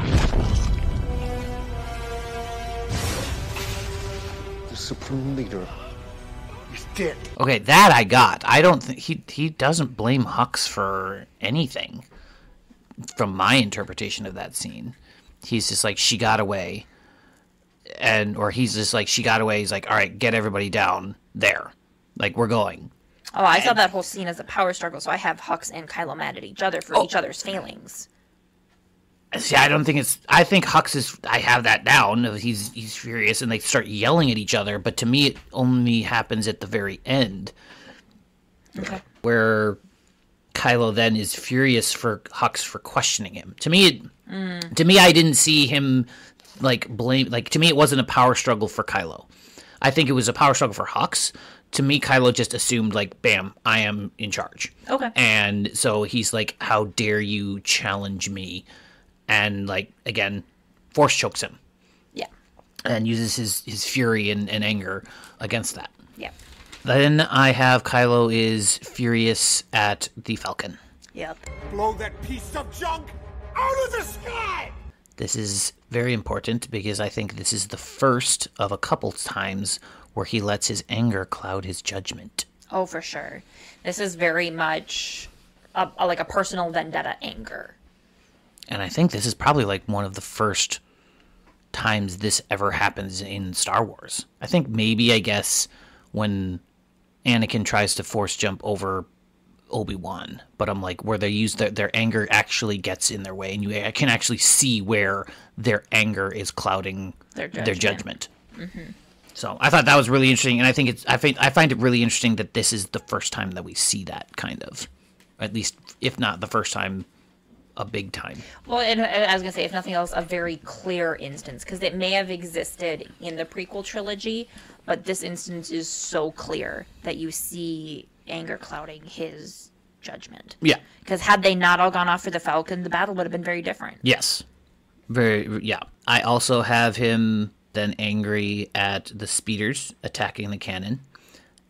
K: The supreme leader is dead.
E: Okay, that I got. I don't think... He, he doesn't blame Hux for anything from my interpretation of that scene. He's just like, she got away. And, or he's just like, she got away. He's like, all right, get everybody down there. Like, we're going.
F: Oh, I
E: and,
F: saw that whole scene as a power struggle, so I have Hux and Kylo mad at each other for oh. each other's failings.
E: See, I don't think it's... I think Hux is... I have that down. He's he's furious, and they start yelling at each other, but to me, it only happens at the very end.
F: Okay.
E: Where Kylo then is furious for Hux for questioning him. To me, it, mm. to me, I didn't see him... like blame like to me it wasn't a power struggle for Kylo. I think it was a power struggle for Hux. To me, Kylo just assumed like, bam, I am in charge.
F: Okay.
E: And so he's like, how dare you challenge me? And like, again, force chokes him.
F: Yeah.
E: And uses his, his fury and, and anger against that.
F: Yeah.
E: Then I have Kylo is furious at the Falcon.
F: Yep.
B: Blow that piece of junk out of the sky!
E: This is very important because I think this is the first of a couple times where he lets his anger cloud his judgment.
F: Oh, for sure. This is very much a, a, like a personal vendetta anger.
E: And I think this is probably like one of the first times this ever happens in Star Wars. I think maybe, I guess, when Anakin tries to force jump over Obi-Wan, but I'm like, where they use their, their anger actually gets in their way, and you I can actually see where their anger is clouding
F: their judgment.
E: Their judgment.
F: Mm-hmm.
E: So I thought that was really interesting, and I think it's I find I find it really interesting that this is the first time that we see that kind of, at least if not the first time, a big time.
F: Well, and I was gonna say, if nothing else, a very clear instance, because it may have existed in the prequel trilogy, but this instance is so clear that you see anger clouding his judgment.
E: Yeah.
F: Because had they not all gone off for the Falcon, the battle would have been very different.
E: Yes. Very, yeah. I also have him then angry at the speeders attacking the cannon.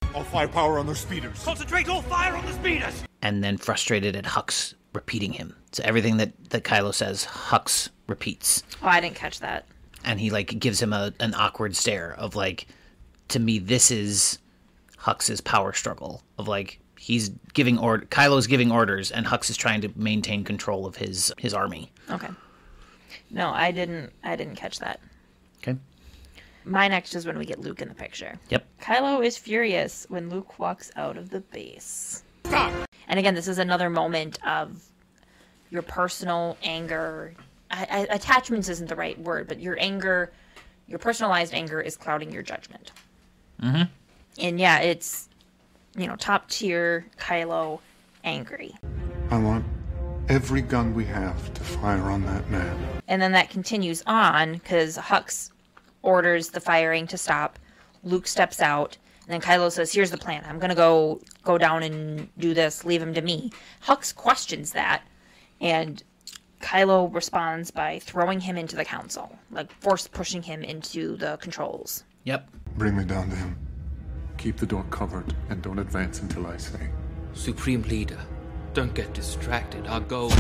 J: All firepower on those speeders.
I: Concentrate all fire on the speeders!
E: And then frustrated at Hux repeating him. So everything that, that Kylo says, Hux repeats.
F: Oh, I didn't catch that.
E: And he, like, gives him a, an awkward stare of, like, to me, this is Hux's power struggle. Of, like, he's giving order, Kylo's giving orders, and Hux is trying to maintain control of his, his army.
F: Okay. No, I didn't, I didn't catch that.
E: Okay.
F: My next is when we get Luke in the picture.
E: Yep.
F: Kylo is furious when Luke walks out of the base. Stop! And again, this is another moment of your personal anger. I, I, attachments isn't the right word, but your anger, your personalized anger is clouding your judgment.
E: Mm-hmm.
F: And yeah, it's, you know, top tier Kylo angry.
J: I want every gun we have to fire on that man.
F: And then that continues on because Hux orders the firing to stop. Luke steps out. And then Kylo says, here's the plan. I'm going to go go down and do this. Leave him to me. Hux questions that. And Kylo responds by throwing him into the council. Like, force pushing him into the controls.
E: Yep.
J: Bring me down to him. Keep the door covered and don't advance until I say.
K: Supreme Leader, don't get distracted. I'll go.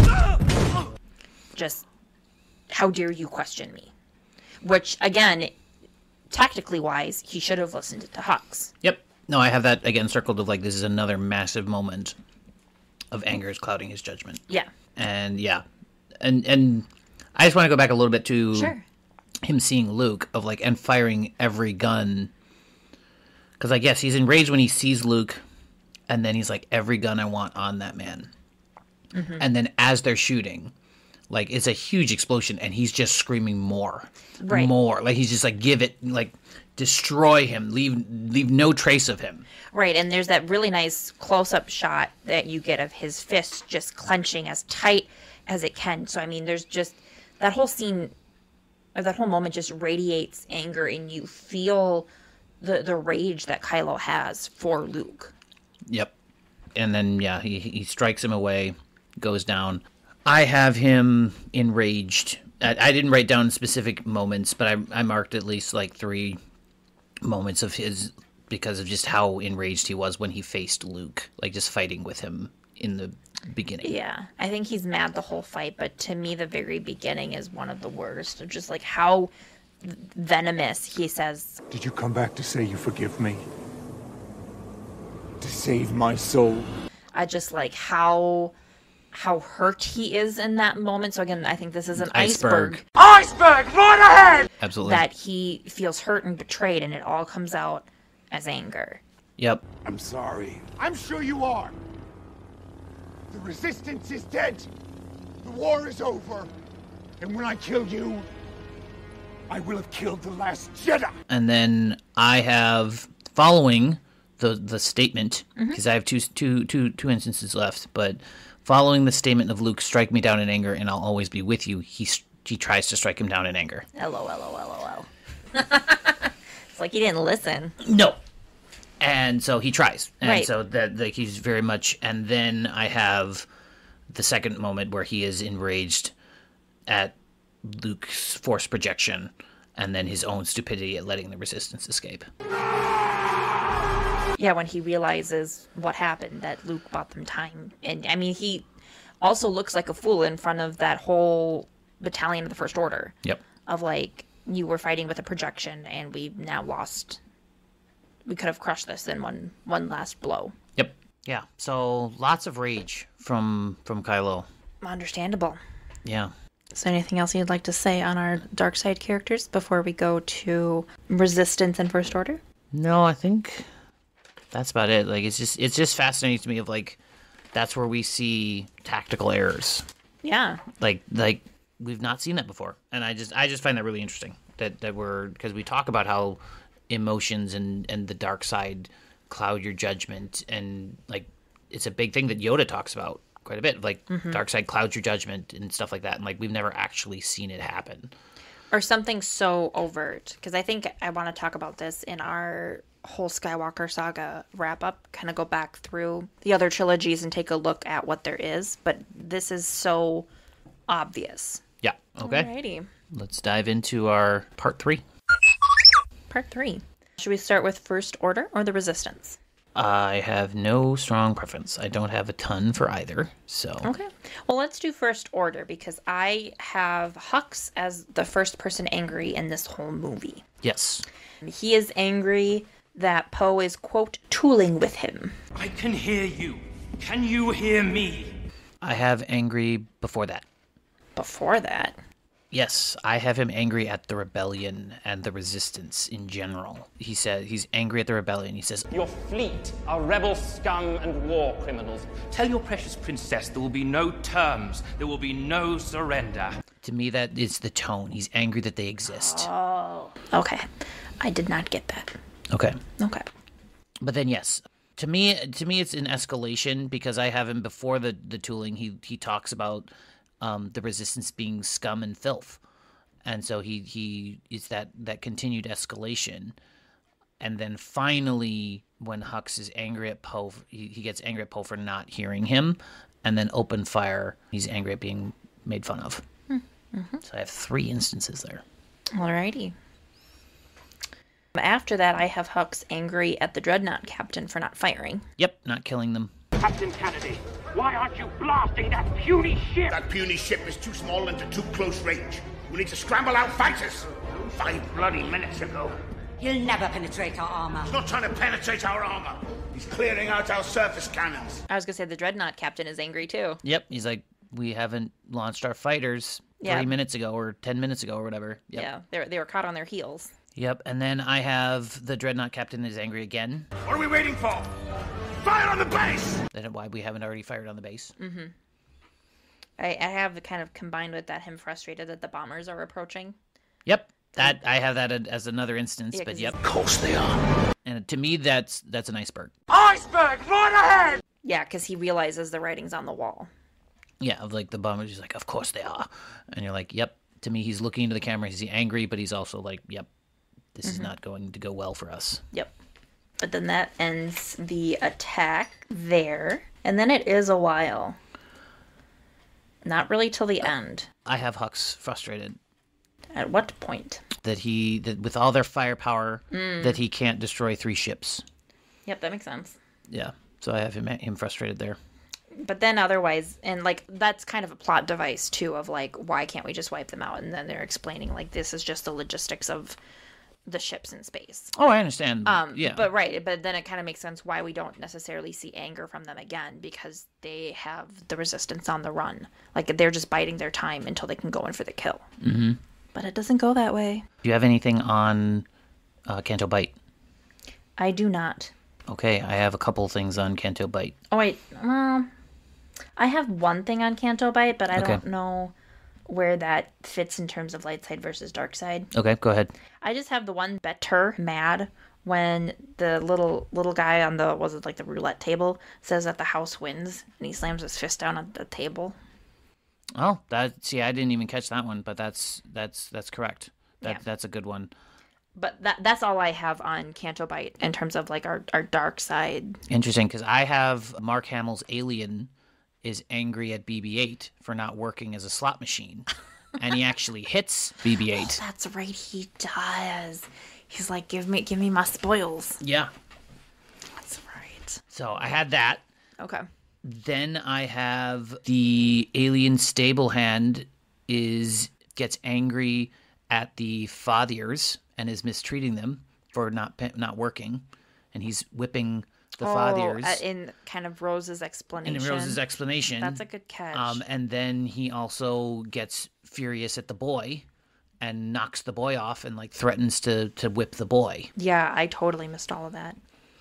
F: Just, how dare you question me? Which, again, tactically wise, he should have listened to Hux.
E: Yep. No, I have that, again, circled of, like, this is another massive moment of anger is clouding his judgment.
F: Yeah.
E: And, yeah. And and I just want to go back a little bit to
F: sure.
E: him seeing Luke, of, like, and firing every gun. Because, like, yes, he's enraged when he sees Luke, and then he's like, every gun I want on that man. Mm-hmm. And then as they're shooting, like, it's a huge explosion, and he's just screaming more.
F: Right.
E: More. Like, he's just like, give it, like, destroy him. Leave leave no trace of him.
F: Right, and there's that really nice close-up shot that you get of his fist just clenching as tight as it can. So, I mean, there's just, that whole scene, or that whole moment just radiates anger, and you feel the, the rage that Kylo has for Luke.
E: Yep. And then, yeah, he, he strikes him away, goes down. I have him enraged. I, I didn't write down specific moments, but I, I marked at least like three moments of his because of just how enraged he was when he faced Luke, like just fighting with him in the beginning.
F: Yeah, I think he's mad the whole fight, but to me, the very beginning is one of the worst. Of just like how venomous he says.
J: Did you come back to say you forgive me? To save my soul?
F: I just like how how hurt he is in that moment. So again, I think this is an iceberg.
I: Iceberg, iceberg right ahead!
E: Absolutely.
F: That he feels hurt and betrayed, and it all comes out as anger.
E: Yep.
J: I'm sorry.
B: I'm sure you are. The resistance is dead. The war is over. And when I kill you, I will have killed the last Jedi.
E: And then I have, following the the statement, because mm-hmm. I have two, two, two, two instances left, but following the statement of Luke, strike me down in anger and I'll always be with you, he he tries to strike him down in anger.
F: L O L O L O L. It's like he didn't listen.
E: No. And so he tries. And
F: right.
E: so that like he's very much, and then I have the second moment where he is enraged at Luke's force projection and then his own stupidity at letting the resistance escape.
F: Yeah, when he realizes what happened, that Luke bought them time. And, I mean, he also looks like a fool in front of that whole battalion of the First Order.
E: Yep.
F: Of, like, you were fighting with a projection, and we've now lost. We could have crushed this in one one last blow.
E: Yep. Yeah, so lots of rage from, from Kylo.
F: Understandable.
E: Yeah.
F: Is there anything else you'd like to say on our dark side characters before we go to Resistance and First Order?
E: No, I think that's about it. Like, it's just it's just fascinating to me of, like, that's where we see tactical errors.
F: Yeah.
E: Like, like we've not seen that before. And I just I just find that really interesting. That, that we're, because we talk about how emotions and, and the dark side cloud your judgment. And, like, it's a big thing that Yoda talks about quite a bit. Like, mm-hmm. dark side clouds your judgment and stuff like that. And, like, we've never actually seen it happen.
F: Or something so overt. Because I think I want to talk about this in our whole Skywalker saga wrap up, kind of go back through the other trilogies and take a look at what there is. But this is so obvious.
E: Yeah. Okay.
F: Alrighty.
E: Let's dive into our part three.
F: Part three. Should we start with First Order or the Resistance?
E: I have no strong preference. I don't have a ton for either, so...
F: Okay. Well, let's do first order, because I have Hux as the first person angry in this whole movie.
E: Yes.
F: He is angry that Poe is, quote, tooling with him.
I: I can hear you. Can you hear me?
E: I have angry before that.
F: Before that?
E: Yes, I have him angry at the rebellion and the resistance in general. He said he's angry at the rebellion. He says,
L: "Your fleet are rebel scum and war criminals.
I: Tell your precious princess there will be no terms. There will be no surrender."
E: To me, that is the tone. He's angry that they exist.
F: Oh. Okay. I did not get that.
E: Okay.
F: Okay.
E: But then, yes. To me, to me, it's an escalation because I have him before the, the tooling. He he talks about um, the resistance being scum and filth. And so he, he it's that, that continued escalation. And then finally, when Hux is angry at Poe, he, he gets angry at Poe for not hearing him. And then open fire, he's angry at being made fun of.
F: Mm-hmm.
E: So I have three instances there.
F: Alrighty. After that, I have Hux angry at the Dreadnought captain for not firing.
E: Yep, not killing them.
I: Captain Kennedy, why aren't you blasting that puny ship?
B: That puny ship is too small and to too close range. We need to scramble out fighters. Five bloody minutes ago.
M: He'll never penetrate our armor.
B: He's not trying to penetrate our armor. He's clearing out our surface cannons.
F: I was going to say the Dreadnought captain is angry too.
E: Yep, he's like, we haven't launched our fighters
F: Yeah.
E: three minutes ago or ten minutes ago or whatever. Yep.
F: Yeah, they were, they were caught on their heels.
E: Yep, and then I have the Dreadnought captain is angry again.
B: What are we waiting for? Fire on the base!
E: Then why we haven't already fired on the base.
F: Mm-hmm. I, I have kind of combined with that him frustrated that the bombers are approaching.
E: Yep, that I have that as another instance,
F: Yeah,
E: but
F: 'cause
E: yep.
F: he's-
E: Of course they are. And to me, that's that's an iceberg.
I: Iceberg, right ahead!
F: Yeah, because he realizes the writing's on the wall.
E: Yeah, of like the bombers, he's like, of course they are. And you're like, yep. To me, he's looking into the camera, he's angry, but he's also like, yep, this is
F: Mhm.
E: not going to go well for us.
F: Yep. But then that ends the attack there. And then it is a while. Not really till the end.
E: I have Hux frustrated.
F: At what point?
E: That he, that with all their firepower,
F: Mm.
E: that he can't destroy three ships.
F: Yep, that makes sense.
E: Yeah, so I have him him frustrated there.
F: But then otherwise, and like that's kind of a plot device too of like, why can't we just wipe them out? And then they're explaining like this is just the logistics of the ships in space.
E: Oh, I understand.
F: Um,
E: yeah.
F: But right, but then it kind of makes sense why we don't necessarily see anger from them again, because they have the resistance on the run. Like they're just biding their time until they can go in for the kill.
E: Mm-hmm.
F: But it doesn't go that way.
E: Do you have anything on uh, Canto Bite?
F: I do not.
E: Okay, I have a couple things on Canto Bite.
F: Oh wait, well, I have one thing on Canto Bite, but I
E: Okay.
F: don't know where that fits in terms of light side versus dark side.
E: Okay, go ahead.
F: I just have the one better mad when the little little guy on the was it like the roulette table says that the house wins and he slams his fist down on the table.
E: Oh, that see, I didn't even catch that one, but that's that's that's correct. That
F: Yeah.
E: that's a good one.
F: But that that's all I have on Canto Bite in terms of like our, our dark side.
E: Interesting, because I have Mark Hamill's Alien is angry at B B eight for not working as a slot machine, and he actually hits B B eight.
F: Oh, that's right, he does. He's like, give me give me my spoils.
E: Yeah.
F: That's right.
E: So I had that.
F: Okay.
E: Then I have the alien stable hand is gets angry at the Fathiers and is mistreating them for not pe- not working, and he's whipping the
F: oh,
E: Fathiers.
F: uh, in kind of Rose's explanation.
E: And in Rose's explanation.
F: That's a good catch.
E: Um, and then he also gets furious at the boy and knocks the boy off and like threatens to to whip the boy.
F: Yeah, I totally missed all of that.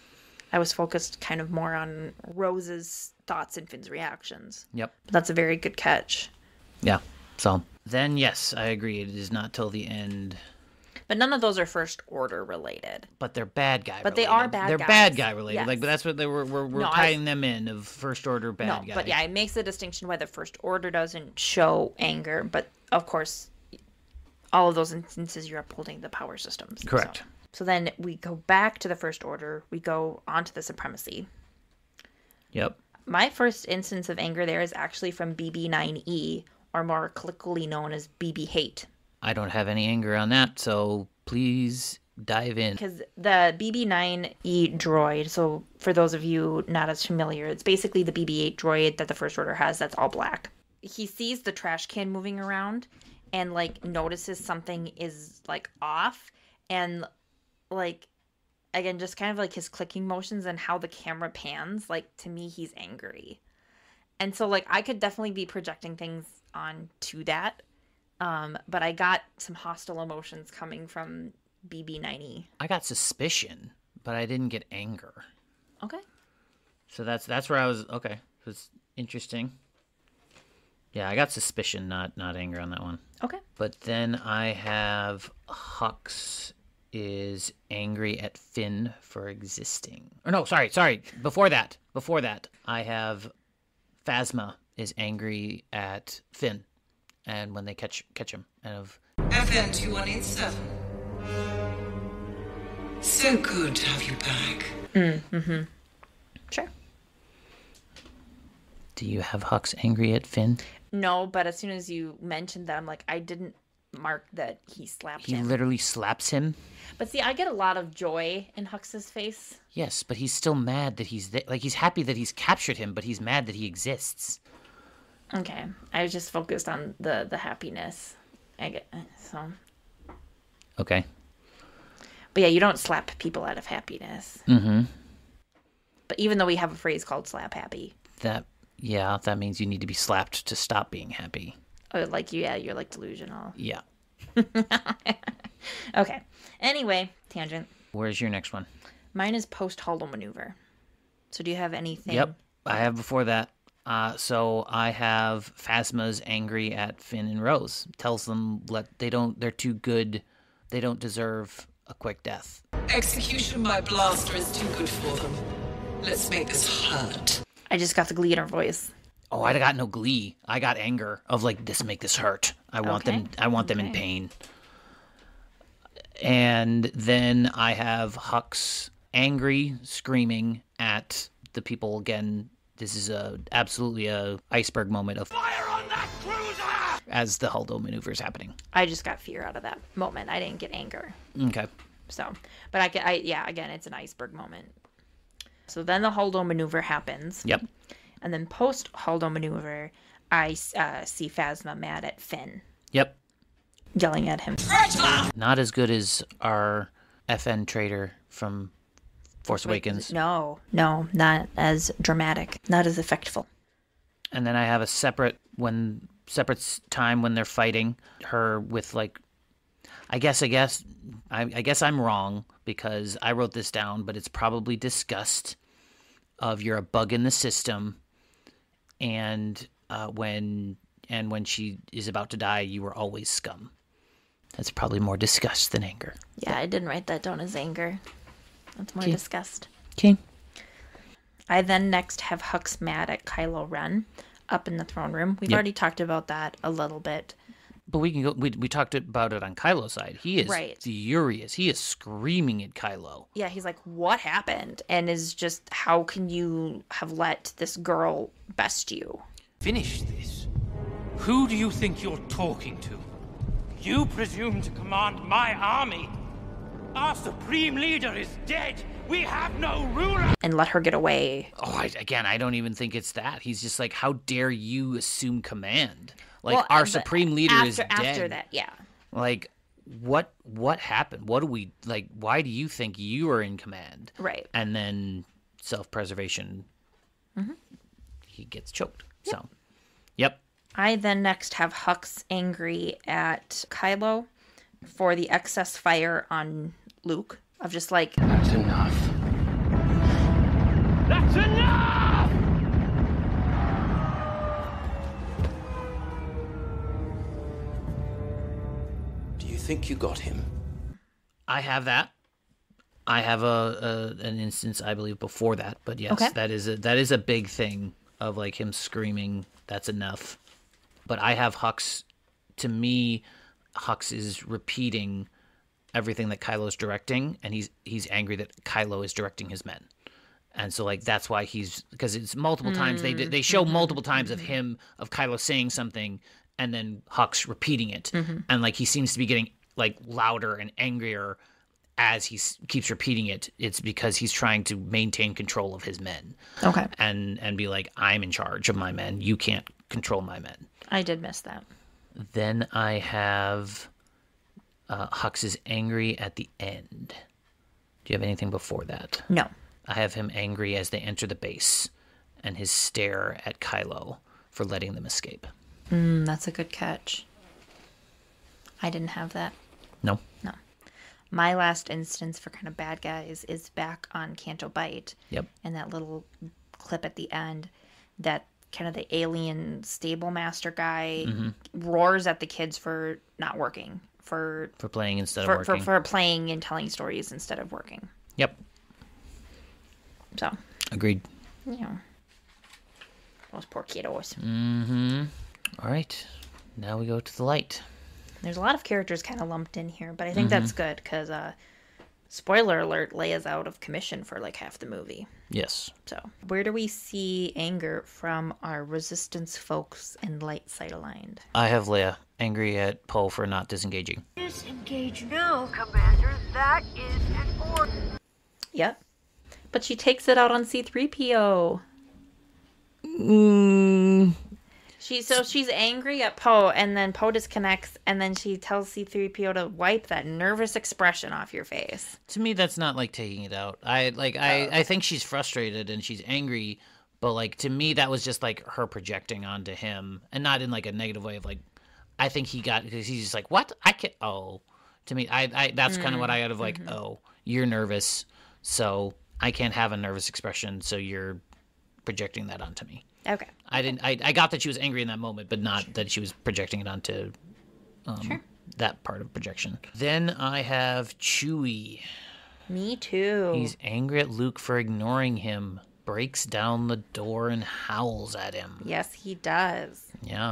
F: I was focused kind of more on Rose's thoughts and Finn's reactions.
E: Yep.
F: But that's a very good catch.
E: Yeah. So then, yes, I agree. It is not till the end.
F: But none of those are first order related.
E: But they're bad guy
F: But
E: related.
F: they are bad
E: They're
F: guys.
E: bad guy related.
F: Yes.
E: Like, but that's what they were. We're, we're
F: No, I-
E: tying them in of first order bad
F: no,
E: guy.
F: but yeah, it makes a distinction why the first order doesn't show anger. But of course, all of those instances you're upholding the power systems.
E: Correct.
F: So, so then we go back to the first order. We go onto the supremacy.
E: Yep.
F: My first instance of anger there is actually from B B nine E, or more colloquially known as B B hate.
E: I don't have any anger on that, so please dive in.
F: Because the B B nine E droid, so for those of you not as familiar, it's basically the B B eight droid that the First Order has that's all black. He sees the trash can moving around and, like, notices something is, like, off. And, like, again, just kind of, like, his clicking motions and how the camera pans, like, to me, he's angry. And so, like, I could definitely be projecting things on to that. Um, but I got some hostile emotions coming from B B nine E.
E: I got suspicion, but I didn't get anger.
F: Okay.
E: So that's that's where I was. Okay, it's interesting. Yeah, I got suspicion, not not anger on that one.
F: Okay.
E: But then I have Hux is angry at Finn for existing. Or no, sorry, sorry. Before that, before that, I have Phasma is angry at Finn, and when they catch catch him, and of
N: F N two one eight seven. So good to have you back.
F: Mm, mm-hmm. Sure.
E: Do you have Hux angry at Finn?
F: No, but as soon as you mentioned that, I'm like, I didn't mark that he slapped
E: He
F: him.
E: literally slaps him.
F: But see, I get a lot of joy in Hux's face.
E: Yes, but he's still mad that he's there. Like, he's happy that he's captured him, but he's mad that he exists.
F: Okay, I was just focused on the the happiness. I get so.
E: Okay.
F: But yeah, you don't slap people out of happiness.
E: Mm-hmm.
F: But even though we have a phrase called "slap happy,"
E: That yeah, that means you need to be slapped to stop being happy.
F: oh, like yeah, you're like delusional.
E: Yeah.
F: Okay. Anyway, tangent.
E: Where's your next one?
F: Mine is post hollow maneuver. So do you have anything?
E: Yep, I have before that. Uh, so I have Phasma's angry at Finn and Rose. Tells them let they don't. They're too good. They don't deserve a quick death.
N: Execution by blaster is too good for them. Let's make this hurt.
F: I just got the glee in her voice.
E: Oh, I got no glee. I got anger of like, this make this hurt. I want
F: Okay.
E: them. I want them in pain. And then I have Hux angry, screaming at the people again. This is a absolutely a iceberg moment of fire on that cruiser as the Holdo maneuver is happening.
F: I just got fear out of that moment. I didn't get anger.
E: Okay.
F: So, but I, get- I yeah, again, it's an iceberg moment. So then the Holdo maneuver happens.
E: Yep.
F: And then post Holdo maneuver, I uh, see Phasma mad at Finn,
E: Yep.
F: yelling at him.
E: Not as good as our F N trader from Force Awakens.
F: No, no, not as dramatic, not as effectful.
E: And then I have a separate when separate s- time when they're fighting her with like, I guess I guess I, I guess I'm wrong because I wrote this down, but it's probably disgust of you're a bug in the system, and uh, when and when she is about to die, you were always scum. That's probably more disgust than anger.
F: Yeah, I didn't write that down as anger. That's more
E: Okay.
F: disgust.
E: Okay.
F: I then next have Hux mad at Kylo Ren up in the throne room. We've
E: Yep.
F: already talked about that a little bit.
E: But we can go. We, we talked about it on Kylo's side. He is
F: Right.
E: furious. He is screaming at Kylo.
F: Yeah, he's like, what happened? And is just, how can you have let this girl best you?
I: Finish this. Who do you think you're talking to? You presume to command my army. Our supreme leader is dead. We have no ruler.
F: And let her get away.
E: Oh, I, again, I don't even think it's that. He's just like, how dare you assume command? Like,
F: Well,
E: our
F: but
E: supreme leader
F: after,
E: is dead.
F: After that, yeah.
E: Like, what what happened? What do we, like, why do you think you are in command?
F: Right.
E: And then self-preservation,
F: Mm-hmm.
E: he gets choked. So, yep.
F: I then next have Hux angry at Kylo for the excess fire on Luke. Of just like,
K: That's enough.
I: That's enough!
K: Do you think you got him?
E: I have that. I have a, a an instance, I believe, before that. But yes,
F: Okay.
E: that is a, that is a big thing of like him screaming, "That's enough." But I have Hux. To me, Hux is repeating everything that Kylo's directing, and he's he's angry that Kylo is directing his men. And so, like, that's why he's, because it's multiple times, they they show multiple times of him, of Kylo saying something, and then Hux repeating it.
F: Mhm.
E: And, like, he seems to be getting, like, louder and angrier as he s- keeps repeating it, it's because he's trying to maintain control of his men.
F: Okay.
E: And and be like, I'm in charge of my men. You can't control my men.
F: I did miss that.
E: Then I have uh, Hux is angry at the end. Do you have anything before that?
F: No.
E: I have him angry as they enter the base and his stare at Kylo for letting them escape.
F: Mm, that's a good catch. I didn't have that.
E: No?
F: No. My last instance for kind of bad guys is back on Canto Bight.
E: Yep.
F: And that little clip at the end that kind of the alien stable master guy
E: mm-hmm.
F: roars at the kids for not working. For
E: for playing instead
F: for,
E: of working.
F: For, for playing and telling stories instead of working.
E: Yep.
F: So.
E: Agreed.
F: Yeah. Those poor kiddos.
E: Mm-hmm. All right. Now we go to the light.
F: There's a lot of characters kind of lumped in here, but I think
E: mm-hmm.
F: that's good because, uh, spoiler alert, Leia's out of commission for like half the movie.
E: Yes.
F: So, where do we see anger from our resistance folks and light side aligned?
E: I have Leia angry at Poe for not disengaging.
O: Disengage now, Commander. That is an order.
F: Yep. But she takes it out on C three P O.
E: Mm.
F: She so she's angry at Poe, and then Poe disconnects, and then she tells C three P O to wipe that nervous expression off your face.
E: To me, that's not like taking it out. I like I,
F: Oh.
E: I think she's frustrated and she's angry, but like to me that was just like her projecting onto him, and not in like a negative way of like I think he got because he's just like what I can't oh to me I, I that's mm. kind of what I got of like mm-hmm. oh you're nervous, so I can't have a nervous expression, so you're projecting that onto me.
F: Okay.
E: I didn't. I, I got that she was angry in that moment, but not that she was projecting it onto um,
F: sure.
E: that part of projection. Then I have Chewie.
F: Me too.
E: He's angry at Luke for ignoring him, breaks down the door and howls at him.
F: Yes, he does.
E: Yeah.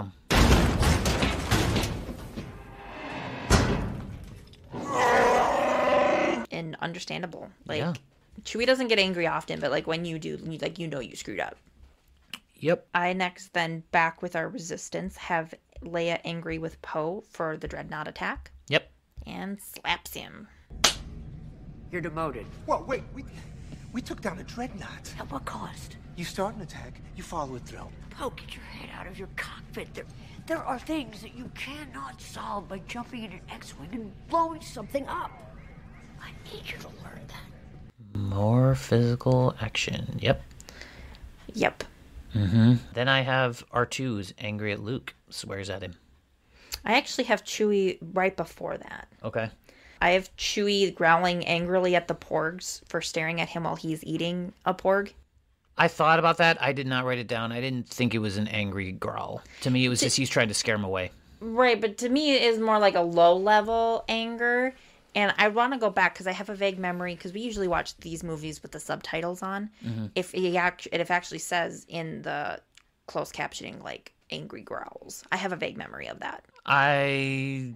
F: And understandable. Like,
E: yeah.
F: Chewie doesn't get angry often, but like when you do, you, like you know you screwed up.
E: Yep.
F: I next then back with our resistance have Leia angry with Poe for the Dreadnought attack.
E: Yep.
F: And slaps him.
K: You're demoted.
P: Well, wait, we we took down a Dreadnought.
K: At what cost?
P: You start an attack, you follow it through.
K: Poe, get your head out of your cockpit. There, there are things that you cannot solve by jumping in an X-Wing and blowing something up. I need you to learn that.
E: More physical action. Yep.
F: Yep.
E: Mm-hmm. Then I have R two's angry at Luke, swears at him.
F: I actually have Chewie right before that.
E: Okay.
F: I have Chewie growling angrily at the porgs for staring at him while he's eating a porg.
E: I thought about that. I did not write it down. I didn't think it was an angry growl. To me, it was to, just he's trying to scare him away.
F: Right, but to me, it is more like a low-level anger. And I want to go back because I have a vague memory because we usually watch these movies with the subtitles on. Mm-hmm. If it act- if actually says in the closed captioning like angry growls, I have a vague memory of that.
E: I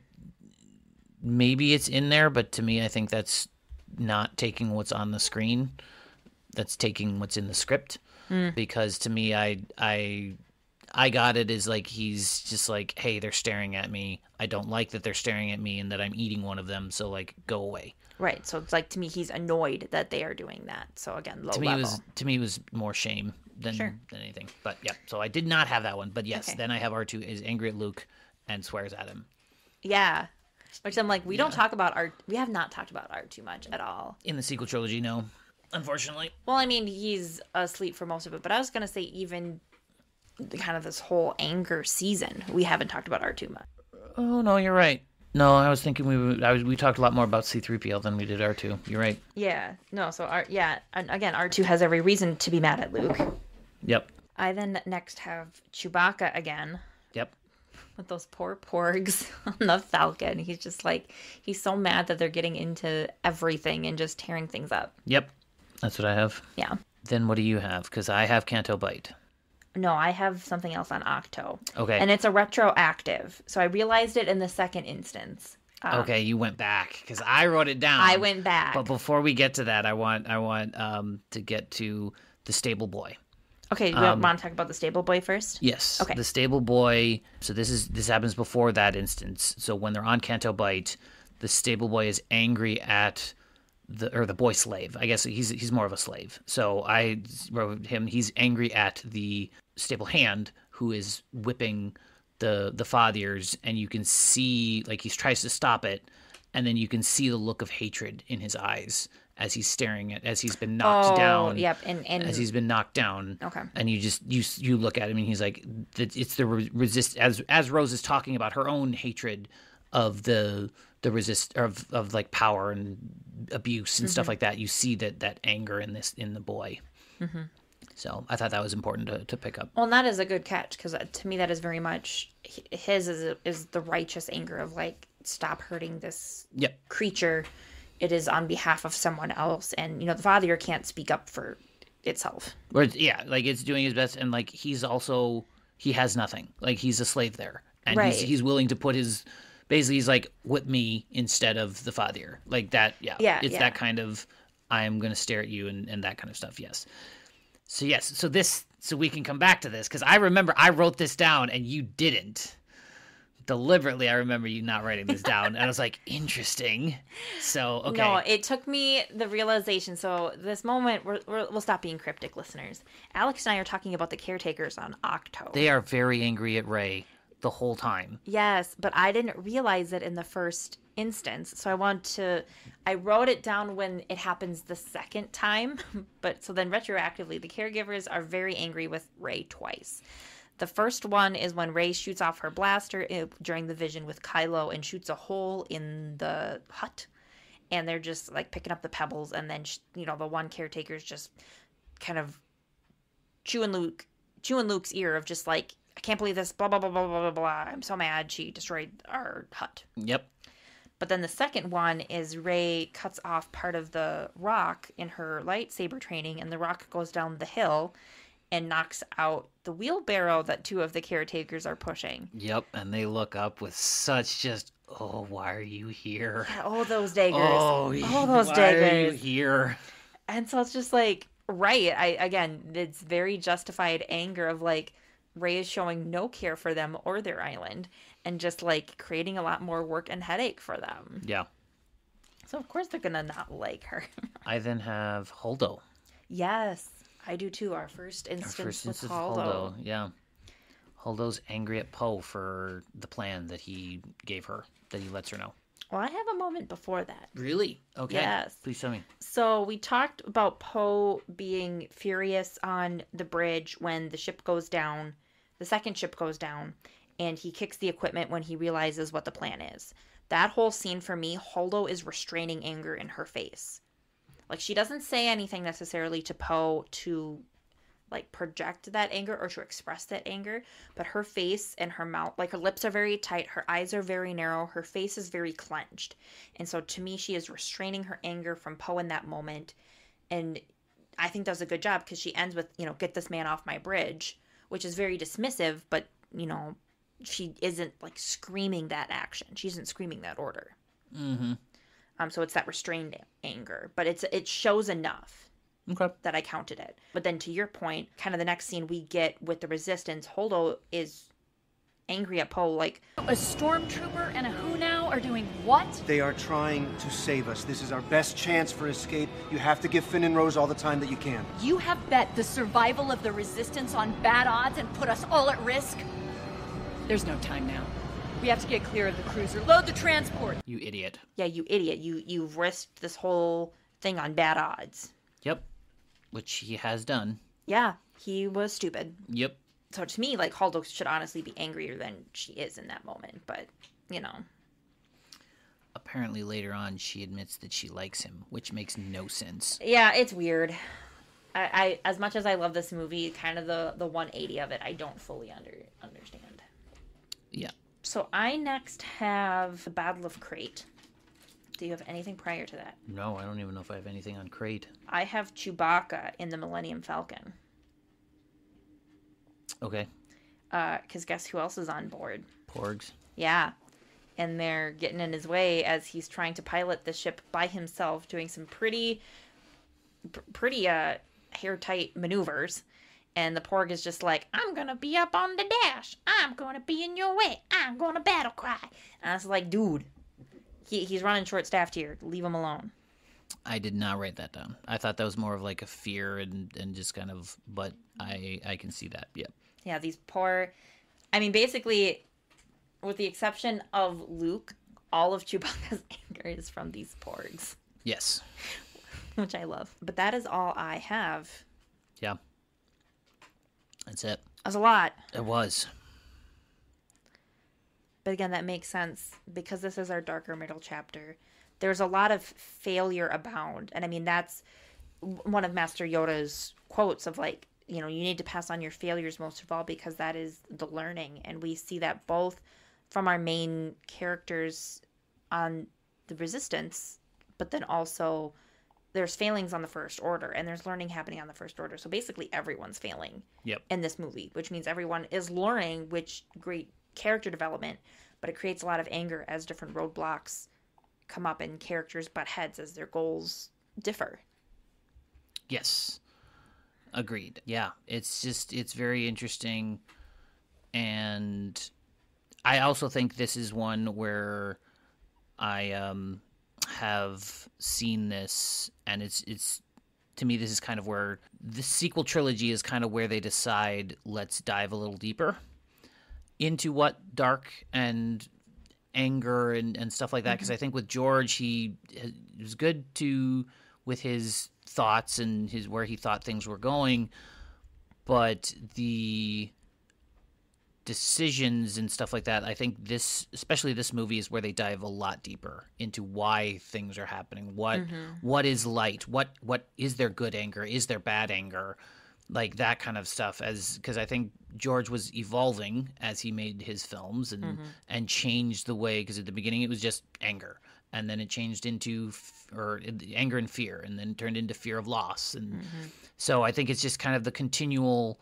E: maybe it's in there, but to me, I think that's not taking what's on the screen. That's taking what's in the script. Mm. Because to me, I I I got it as like he's just like, hey, they're staring at me. I don't like that they're staring at me and that I'm eating one of them. So like, go away.
F: Right. So it's like to me, he's annoyed that they are doing that. So again, low
E: to me
F: level.
E: It was, to me, it was more shame than
F: sure.
E: than anything. But yeah, so I did not have that one. But yes,
F: okay.
E: Then I have R two is angry at Luke and swears at him.
F: Yeah. Which I'm like, we
E: yeah.
F: don't talk about R. We have not talked about R too much at all
E: in the sequel trilogy. No, unfortunately.
F: Well, I mean, he's asleep for most of it, but I was gonna say even kind of this whole anger season, we haven't talked about R two much.
E: Oh no, you're right. No, I was thinking we I was, we talked a lot more about C three P O than we did R two. You're right.
F: Yeah. No. So R. Yeah. And again, R two has every reason to be mad at Luke.
E: Yep.
F: I then next have Chewbacca again.
E: Yep.
F: With those poor porgs on the Falcon. He's just like, he's so mad that they're getting into everything and just tearing things up.
E: Yep. That's what I have.
F: Yeah.
E: Then what do you have? Because I have Canto Bight.
F: No, I have something else on Octo.
E: Okay.
F: And it's a retroactive. So I realized it in the second instance.
E: Um, okay, you went back because I wrote it down.
F: I went back.
E: But before we get to that, I want I want um, to get to the stable boy.
F: Okay, you um, want to talk about the stable boy first?
E: Yes.
F: Okay.
E: The stable boy. So this is this happens before that instance. So when they're on Canto Bight, the stable boy is angry at the or the boy slave. I guess he's he's more of a slave. So I wrote him. He's angry at the stable hand who is whipping the the fathers, and you can see like he tries to stop it, and then you can see the look of hatred in his eyes as he's staring at as he's been knocked
F: oh,
E: down.
F: Yep, and, and
E: as he's been knocked down.
F: Okay.
E: And you just you you look at him and he's like, it's the re- resist as as Rose is talking about her own hatred of the the resist of of like power and abuse and mm-hmm. stuff like that. You see that that anger in this in the boy. Mm-hmm. So I thought that was important to, to pick up.
F: Well, and that is a good catch because to me that is very much his is is the righteous anger of like stop hurting this
E: yep.
F: creature. It is on behalf of someone else, and you know the father can't speak up for itself.
E: Or it's, yeah, like it's doing his best, and like he's also he has nothing. Like he's a slave there, and
F: right.
E: he's he's willing to put his basically he's like whip me instead of the father. Like that, yeah,
F: yeah
E: it's
F: yeah.
E: that kind of I am gonna stare at you and, and that kind of stuff. Yes. So yes, so this so we can come back to this because I remember I wrote this down and you didn't. Deliberately, I remember you not writing this down, and I was like, interesting. So, okay.
F: No, it took me the realization. So, this moment, we're, we're, we'll stop being cryptic, listeners. Alex and I are talking about the caretakers on Octo.
E: They are very angry at Rey the whole time.
F: Yes, but I didn't realize it in the first instance. So, I want to, I wrote it down when it happens the second time. But so then retroactively, the caregivers are very angry with Rey twice. The first one is when Rey shoots off her blaster during the vision with Kylo and shoots a hole in the hut. And they're just like picking up the pebbles. And then, you know, the one caretaker's just kind of chewing Luke, chewing Luke's ear of just like, I can't believe this, blah, blah, blah, blah, blah, blah, blah. I'm so mad she destroyed our hut.
E: Yep.
F: But then the second one is Rey cuts off part of the rock in her lightsaber training. And the rock goes down the hill and knocks out the wheelbarrow that two of the caretakers are pushing.
E: Yep, and they look up with such just, oh, why are you here?
F: Yeah, all those daggers.
E: Oh,
F: all those
E: why
F: daggers.
E: are you here?
F: And so it's just like, right, I again, it's very justified anger of like, Rey is showing no care for them or their island and just like creating a lot more work and headache for them.
E: Yeah.
F: So of course they're going to not like her.
E: I then have Holdo.
F: Yes. I do too. Our first instance, Our first instance with Holdo.
E: Holdo. Yeah. Holdo's angry at Poe for the plan that he gave her, that he lets her know.
F: Well, I have a moment before that.
E: Really? Okay.
F: Yes.
E: Please tell me.
F: So we talked about Poe being furious on the bridge when the ship goes down, the second ship goes down, and he kicks the equipment when he realizes what the plan is. That whole scene for me, Holdo is restraining anger in her face. Like, she doesn't say anything necessarily to Poe to, like, project that anger or to express that anger. But her face and her mouth, like, her lips are very tight. Her eyes are very narrow. Her face is very clenched. And so, to me, she is restraining her anger from Poe in that moment. And I think does a good job because she ends with, you know, get this man off my bridge, which is very dismissive. But, you know, she isn't, like, screaming that action. She isn't screaming that order.
E: Mm-hmm.
F: Um, so it's that restrained anger, but it's it shows enough
E: okay.
F: that I counted it. But then to your point, kind of the next scene we get with the Resistance, Holdo is angry at Poe, like,
Q: a stormtrooper and a who now are doing what?
P: They are trying to save us. This is our best chance for escape. You have to give Finn and Rose all the time that you can.
Q: You have bet the survival of the Resistance on bad odds and put us all at risk? There's no time now. We have to get clear of the cruiser. Load the transport.
E: You idiot.
F: Yeah, you idiot. You, you've risked this whole thing on bad odds.
E: Yep. Which he has done.
F: Yeah, he was stupid.
E: Yep.
F: So to me, like, Holdo should honestly be angrier than she is in that moment. But, you know.
E: Apparently later on, she admits that she likes him, which makes no sense.
F: Yeah, it's weird. I, I as much as I love this movie, kind of the, the one eighty of it, I don't fully under understand.
E: Yeah.
F: So I next have the Battle of Crate. Do you have anything prior to that?
E: No, I don't even know if I have anything on Crate.
F: I have Chewbacca in the Millennium Falcon.
E: Okay.
F: Uh, because guess who else is on board?
E: Porgs.
F: Yeah. And they're getting in his way as he's trying to pilot the ship by himself, doing some pretty, pr- pretty uh, hair-tight maneuvers. And the Porg is just like, I'm going to be up on the dash. I'm going to be in your way. I'm going to battle cry. And I was like, dude, he, he's running short-staffed here. Leave him alone.
E: I did not write that down. I thought that was more of like a fear and, and just kind of, but I I can see that. Yep.
F: Yeah, these poor, I mean, basically, with the exception of Luke, all of Chewbacca's anger is from these porgs.
E: Yes.
F: Which I love. But that is all I have.
E: Yeah. That's it.
F: That's a lot.
E: It was.
F: But again, that makes sense because this is our darker middle chapter. There's a lot of failure abound. And I mean, that's one of Master Yoda's quotes of like, you know, you need to pass on your failures most of all because that is the learning. And we see that both from our main characters on the Resistance, but then also there's failings on the First Order and there's learning happening on the First Order. So basically everyone's failing
E: yep.
F: in this movie, which means everyone is learning, which great character development, but it creates a lot of anger as different roadblocks come up and characters butt heads as their goals differ.
E: Yes. Agreed. Yeah. It's just, it's very interesting. And I also think this is one where I um, have seen this, and it's, it's, to me, this is kind of where the sequel trilogy is kind of where they decide, let's dive a little deeper into what dark and anger and, and stuff like that. Because mm-hmm. I think with George, he it was good to with his thoughts and his where he thought things were going, but the decisions and stuff like that, I think this, especially this movie, is where they dive a lot deeper into why things are happening. What mm-hmm. what is light? What what is there good anger? Is there bad anger? Like that kind of stuff, as because I think George was evolving as he made his films and mm-hmm. and changed the way, because at the beginning it was just anger, and then it changed into f- or anger and fear, and then turned into fear of loss, and mm-hmm. so I think it's just kind of the continual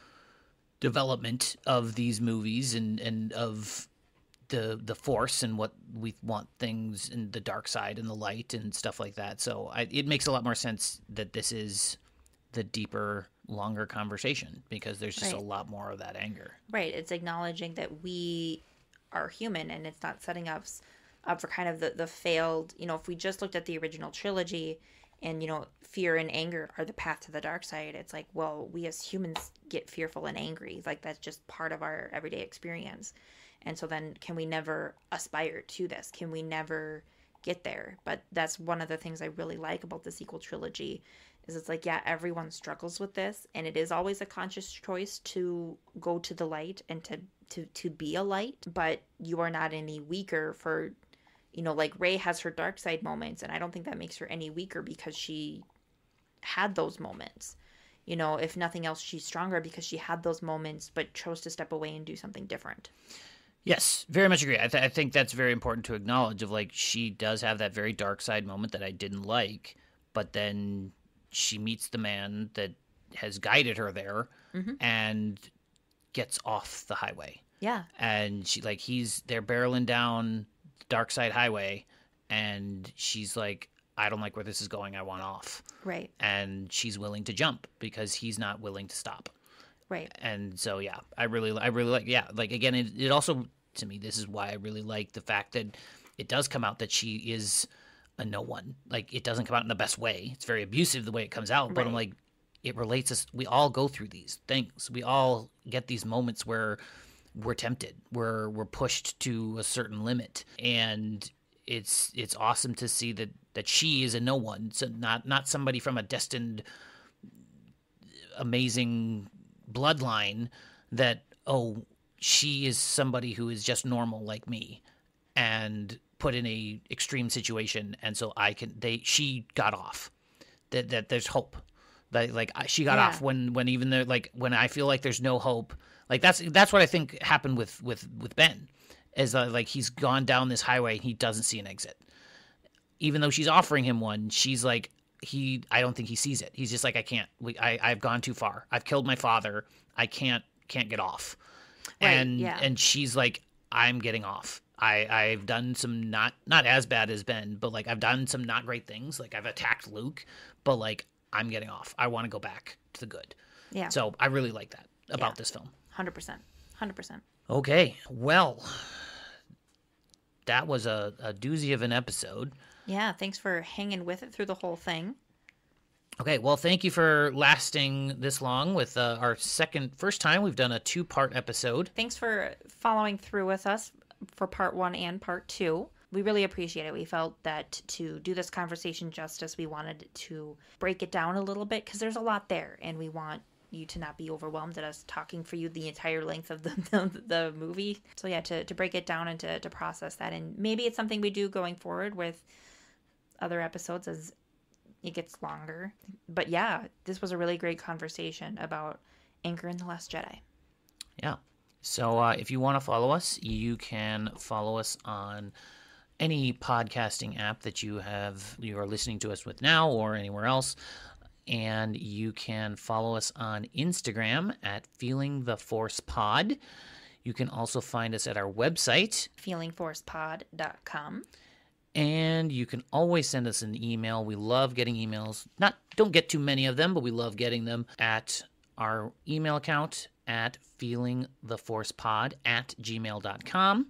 E: development of these movies and, and of the the Force and what we want things in the dark side and the light and stuff like that. So I, it makes a lot more sense that this is the deeper, longer conversation, because there's just right. a lot more of that anger.
F: Right. It's acknowledging that we are human, and it's not setting us up for kind of the, the failed, you know, if we just looked at the original trilogy and, you know, fear and anger are the path to the dark side, it's like, well, we as humans get fearful and angry. Like, that's just part of our everyday experience. And so then can we never aspire to this? Can we never get there? But that's one of the things I really like about the sequel trilogy is it's like, yeah, everyone struggles with this, and it is always a conscious choice to go to the light and to, to, to be a light, but you are not any weaker for, you know, like Rey has her dark side moments, and I don't think that makes her any weaker because she had those moments. You know, if nothing else, she's stronger because she had those moments, but chose to step away and do something different.
E: Yes, very much agree. I, th- I think that's very important to acknowledge, of like, she does have that very dark side moment that I didn't like, but then she meets the man that has guided her there mm-hmm. and gets off the highway.
F: Yeah.
E: And she, like, he's, they're barreling down the dark side highway, and she's like, I don't like where this is going. I want off.
F: Right.
E: And she's willing to jump because he's not willing to stop.
F: Right.
E: And so, yeah, I really, I really like, yeah, like, again, it, it also, to me, this is why I really like the fact that it does come out that she is a no one. Like, it doesn't come out in the best way. It's very abusive the way it comes out, but right. I'm like, it relates us. We all go through these things. We all get these moments where we're tempted, where we're pushed to a certain limit. And it's, it's awesome to see that, that she is a no one. So not, not somebody from a destined, amazing bloodline that, oh, she is somebody who is just normal like me and put in a extreme situation, and so I can they she got off. That that there's hope. That like she got yeah. off when when even there like when I feel like there's no hope. Like that's that's what I think happened with with with Ben, is uh, like he's gone down this highway and he doesn't see an exit. Even though she's offering him one, she's like, he I don't think he sees it. He's just like, I can't. We, I I've gone too far. I've killed my father. I can't can't get off.
F: Right,
E: and
F: yeah.
E: and she's like, I'm getting off. I I've done some not not as bad as Ben, but like I've done some not great things. Like I've attacked Luke, but like I'm getting off. I want to go back to the good.
F: Yeah.
E: So I really like that about
F: yeah.
E: this film.
F: one hundred percent. one hundred percent.
E: Okay. Well, that was a, a doozy of an episode.
F: Yeah, thanks for hanging with it through the whole thing.
E: Okay, well, thank you for lasting this long with uh, our second, first time we've done a two-part episode.
F: Thanks for following through with us for part one and part two. We really appreciate it. We felt that to do this conversation justice, we wanted to break it down a little bit because there's a lot there, and we want you to not be overwhelmed at us talking for you the entire length of the the, the movie. So yeah, to, to break it down and to, to process that, and maybe it's something we do going forward with other episodes as it gets longer. But yeah, this was a really great conversation about Anger in The Last Jedi.
E: Yeah. So uh, if you want to follow us, you can follow us on any podcasting app that you have, you are listening to us with now or anywhere else. And you can follow us on Instagram at feelingtheforcepod. You can also find us at our website,
F: feeling force pod dot com.
E: And you can always send us an email. We love getting emails. Not don't get too many of them, but we love getting them at our email account at feelingtheforcepod at gmail dot com.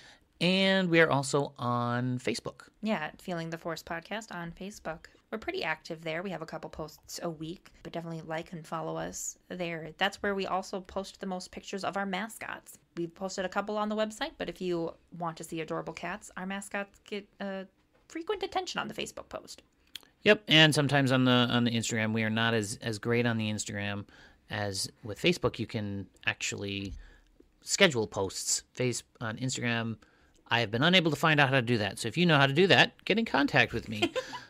E: And we are also on Facebook.
F: Yeah, Feeling the Force Podcast on Facebook. We're pretty active there. We have a couple posts a week, but definitely like and follow us there. That's where we also post the most pictures of our mascots. We've posted a couple on the website, but if you want to see adorable cats, our mascots get uh, frequent attention on the Facebook post.
E: Yep, and sometimes on the on the Instagram, we are not as, as great on the Instagram as with Facebook. You can actually schedule posts. Face on Instagram, I have been unable to find out how to do that. So if you know how to do that, get in contact with me.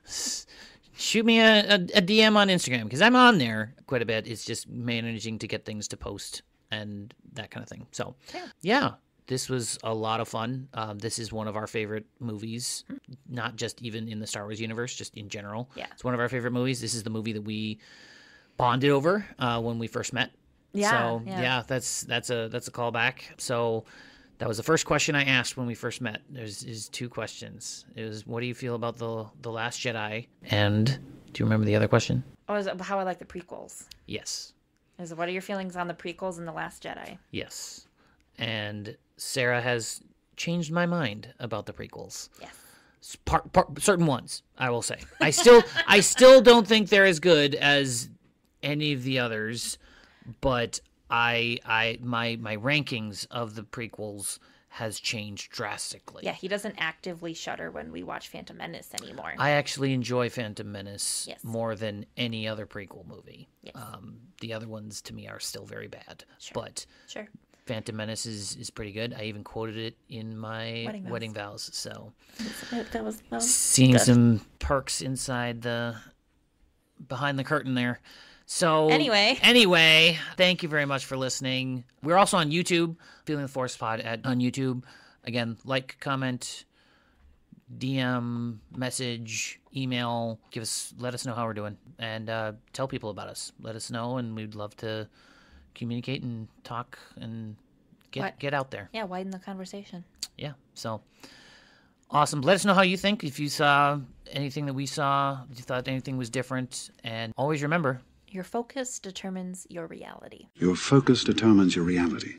E: Shoot me a, a, a D M on Instagram, because I'm on there quite a bit. It's just managing to get things to post and that kind of thing. So, yeah, yeah this was a lot of fun. Uh, this is one of our favorite movies, not just even in the Star Wars universe, just in general.
F: Yeah.
E: It's one of our favorite movies. This is the movie that we bonded over uh, when we first met.
F: Yeah,
E: so,
F: yeah.
E: yeah, that's that's a that's a callback. So that was the first question I asked when we first met. There's is two questions. It was, what do you feel about the the Last Jedi? And do you remember the other question?
F: Oh, is it how I like the prequels?
E: Yes.
F: Is it, what are your feelings on the prequels and The Last Jedi?
E: Yes. And Sarah has changed my mind about the prequels.
F: Yes.
E: Part, part, certain ones, I will say. I still I still don't think they're as good as any of the others, but I I my my rankings of the prequels has changed drastically.
F: Yeah, he doesn't actively shudder when we watch Phantom Menace anymore.
E: I actually enjoy Phantom Menace
F: yes.
E: more than any other prequel movie.
F: Yes.
E: Um, the other ones to me are still very bad.
F: Sure.
E: But
F: sure.
E: Phantom Menace is, is pretty good. I even quoted it in my wedding vows. Wedding vows so
F: that was, that was
E: seeing
F: good.
E: Some perks inside the behind the curtain there. So
F: anyway,
E: anyway, thank you very much for listening. We're also on YouTube, Feeling the Force Pod at on YouTube. Again, like, comment, D M, message, email. Give us, let us know how we're doing, and uh, tell people about us. Let us know, and we'd love to communicate and talk and get
F: what?
E: get out there.
F: Yeah, widen the conversation.
E: Yeah. So awesome. Let us know how you think. If you saw anything that we saw, if you thought anything was different, and always remember,
F: your focus determines your reality.
C: Your focus determines your reality.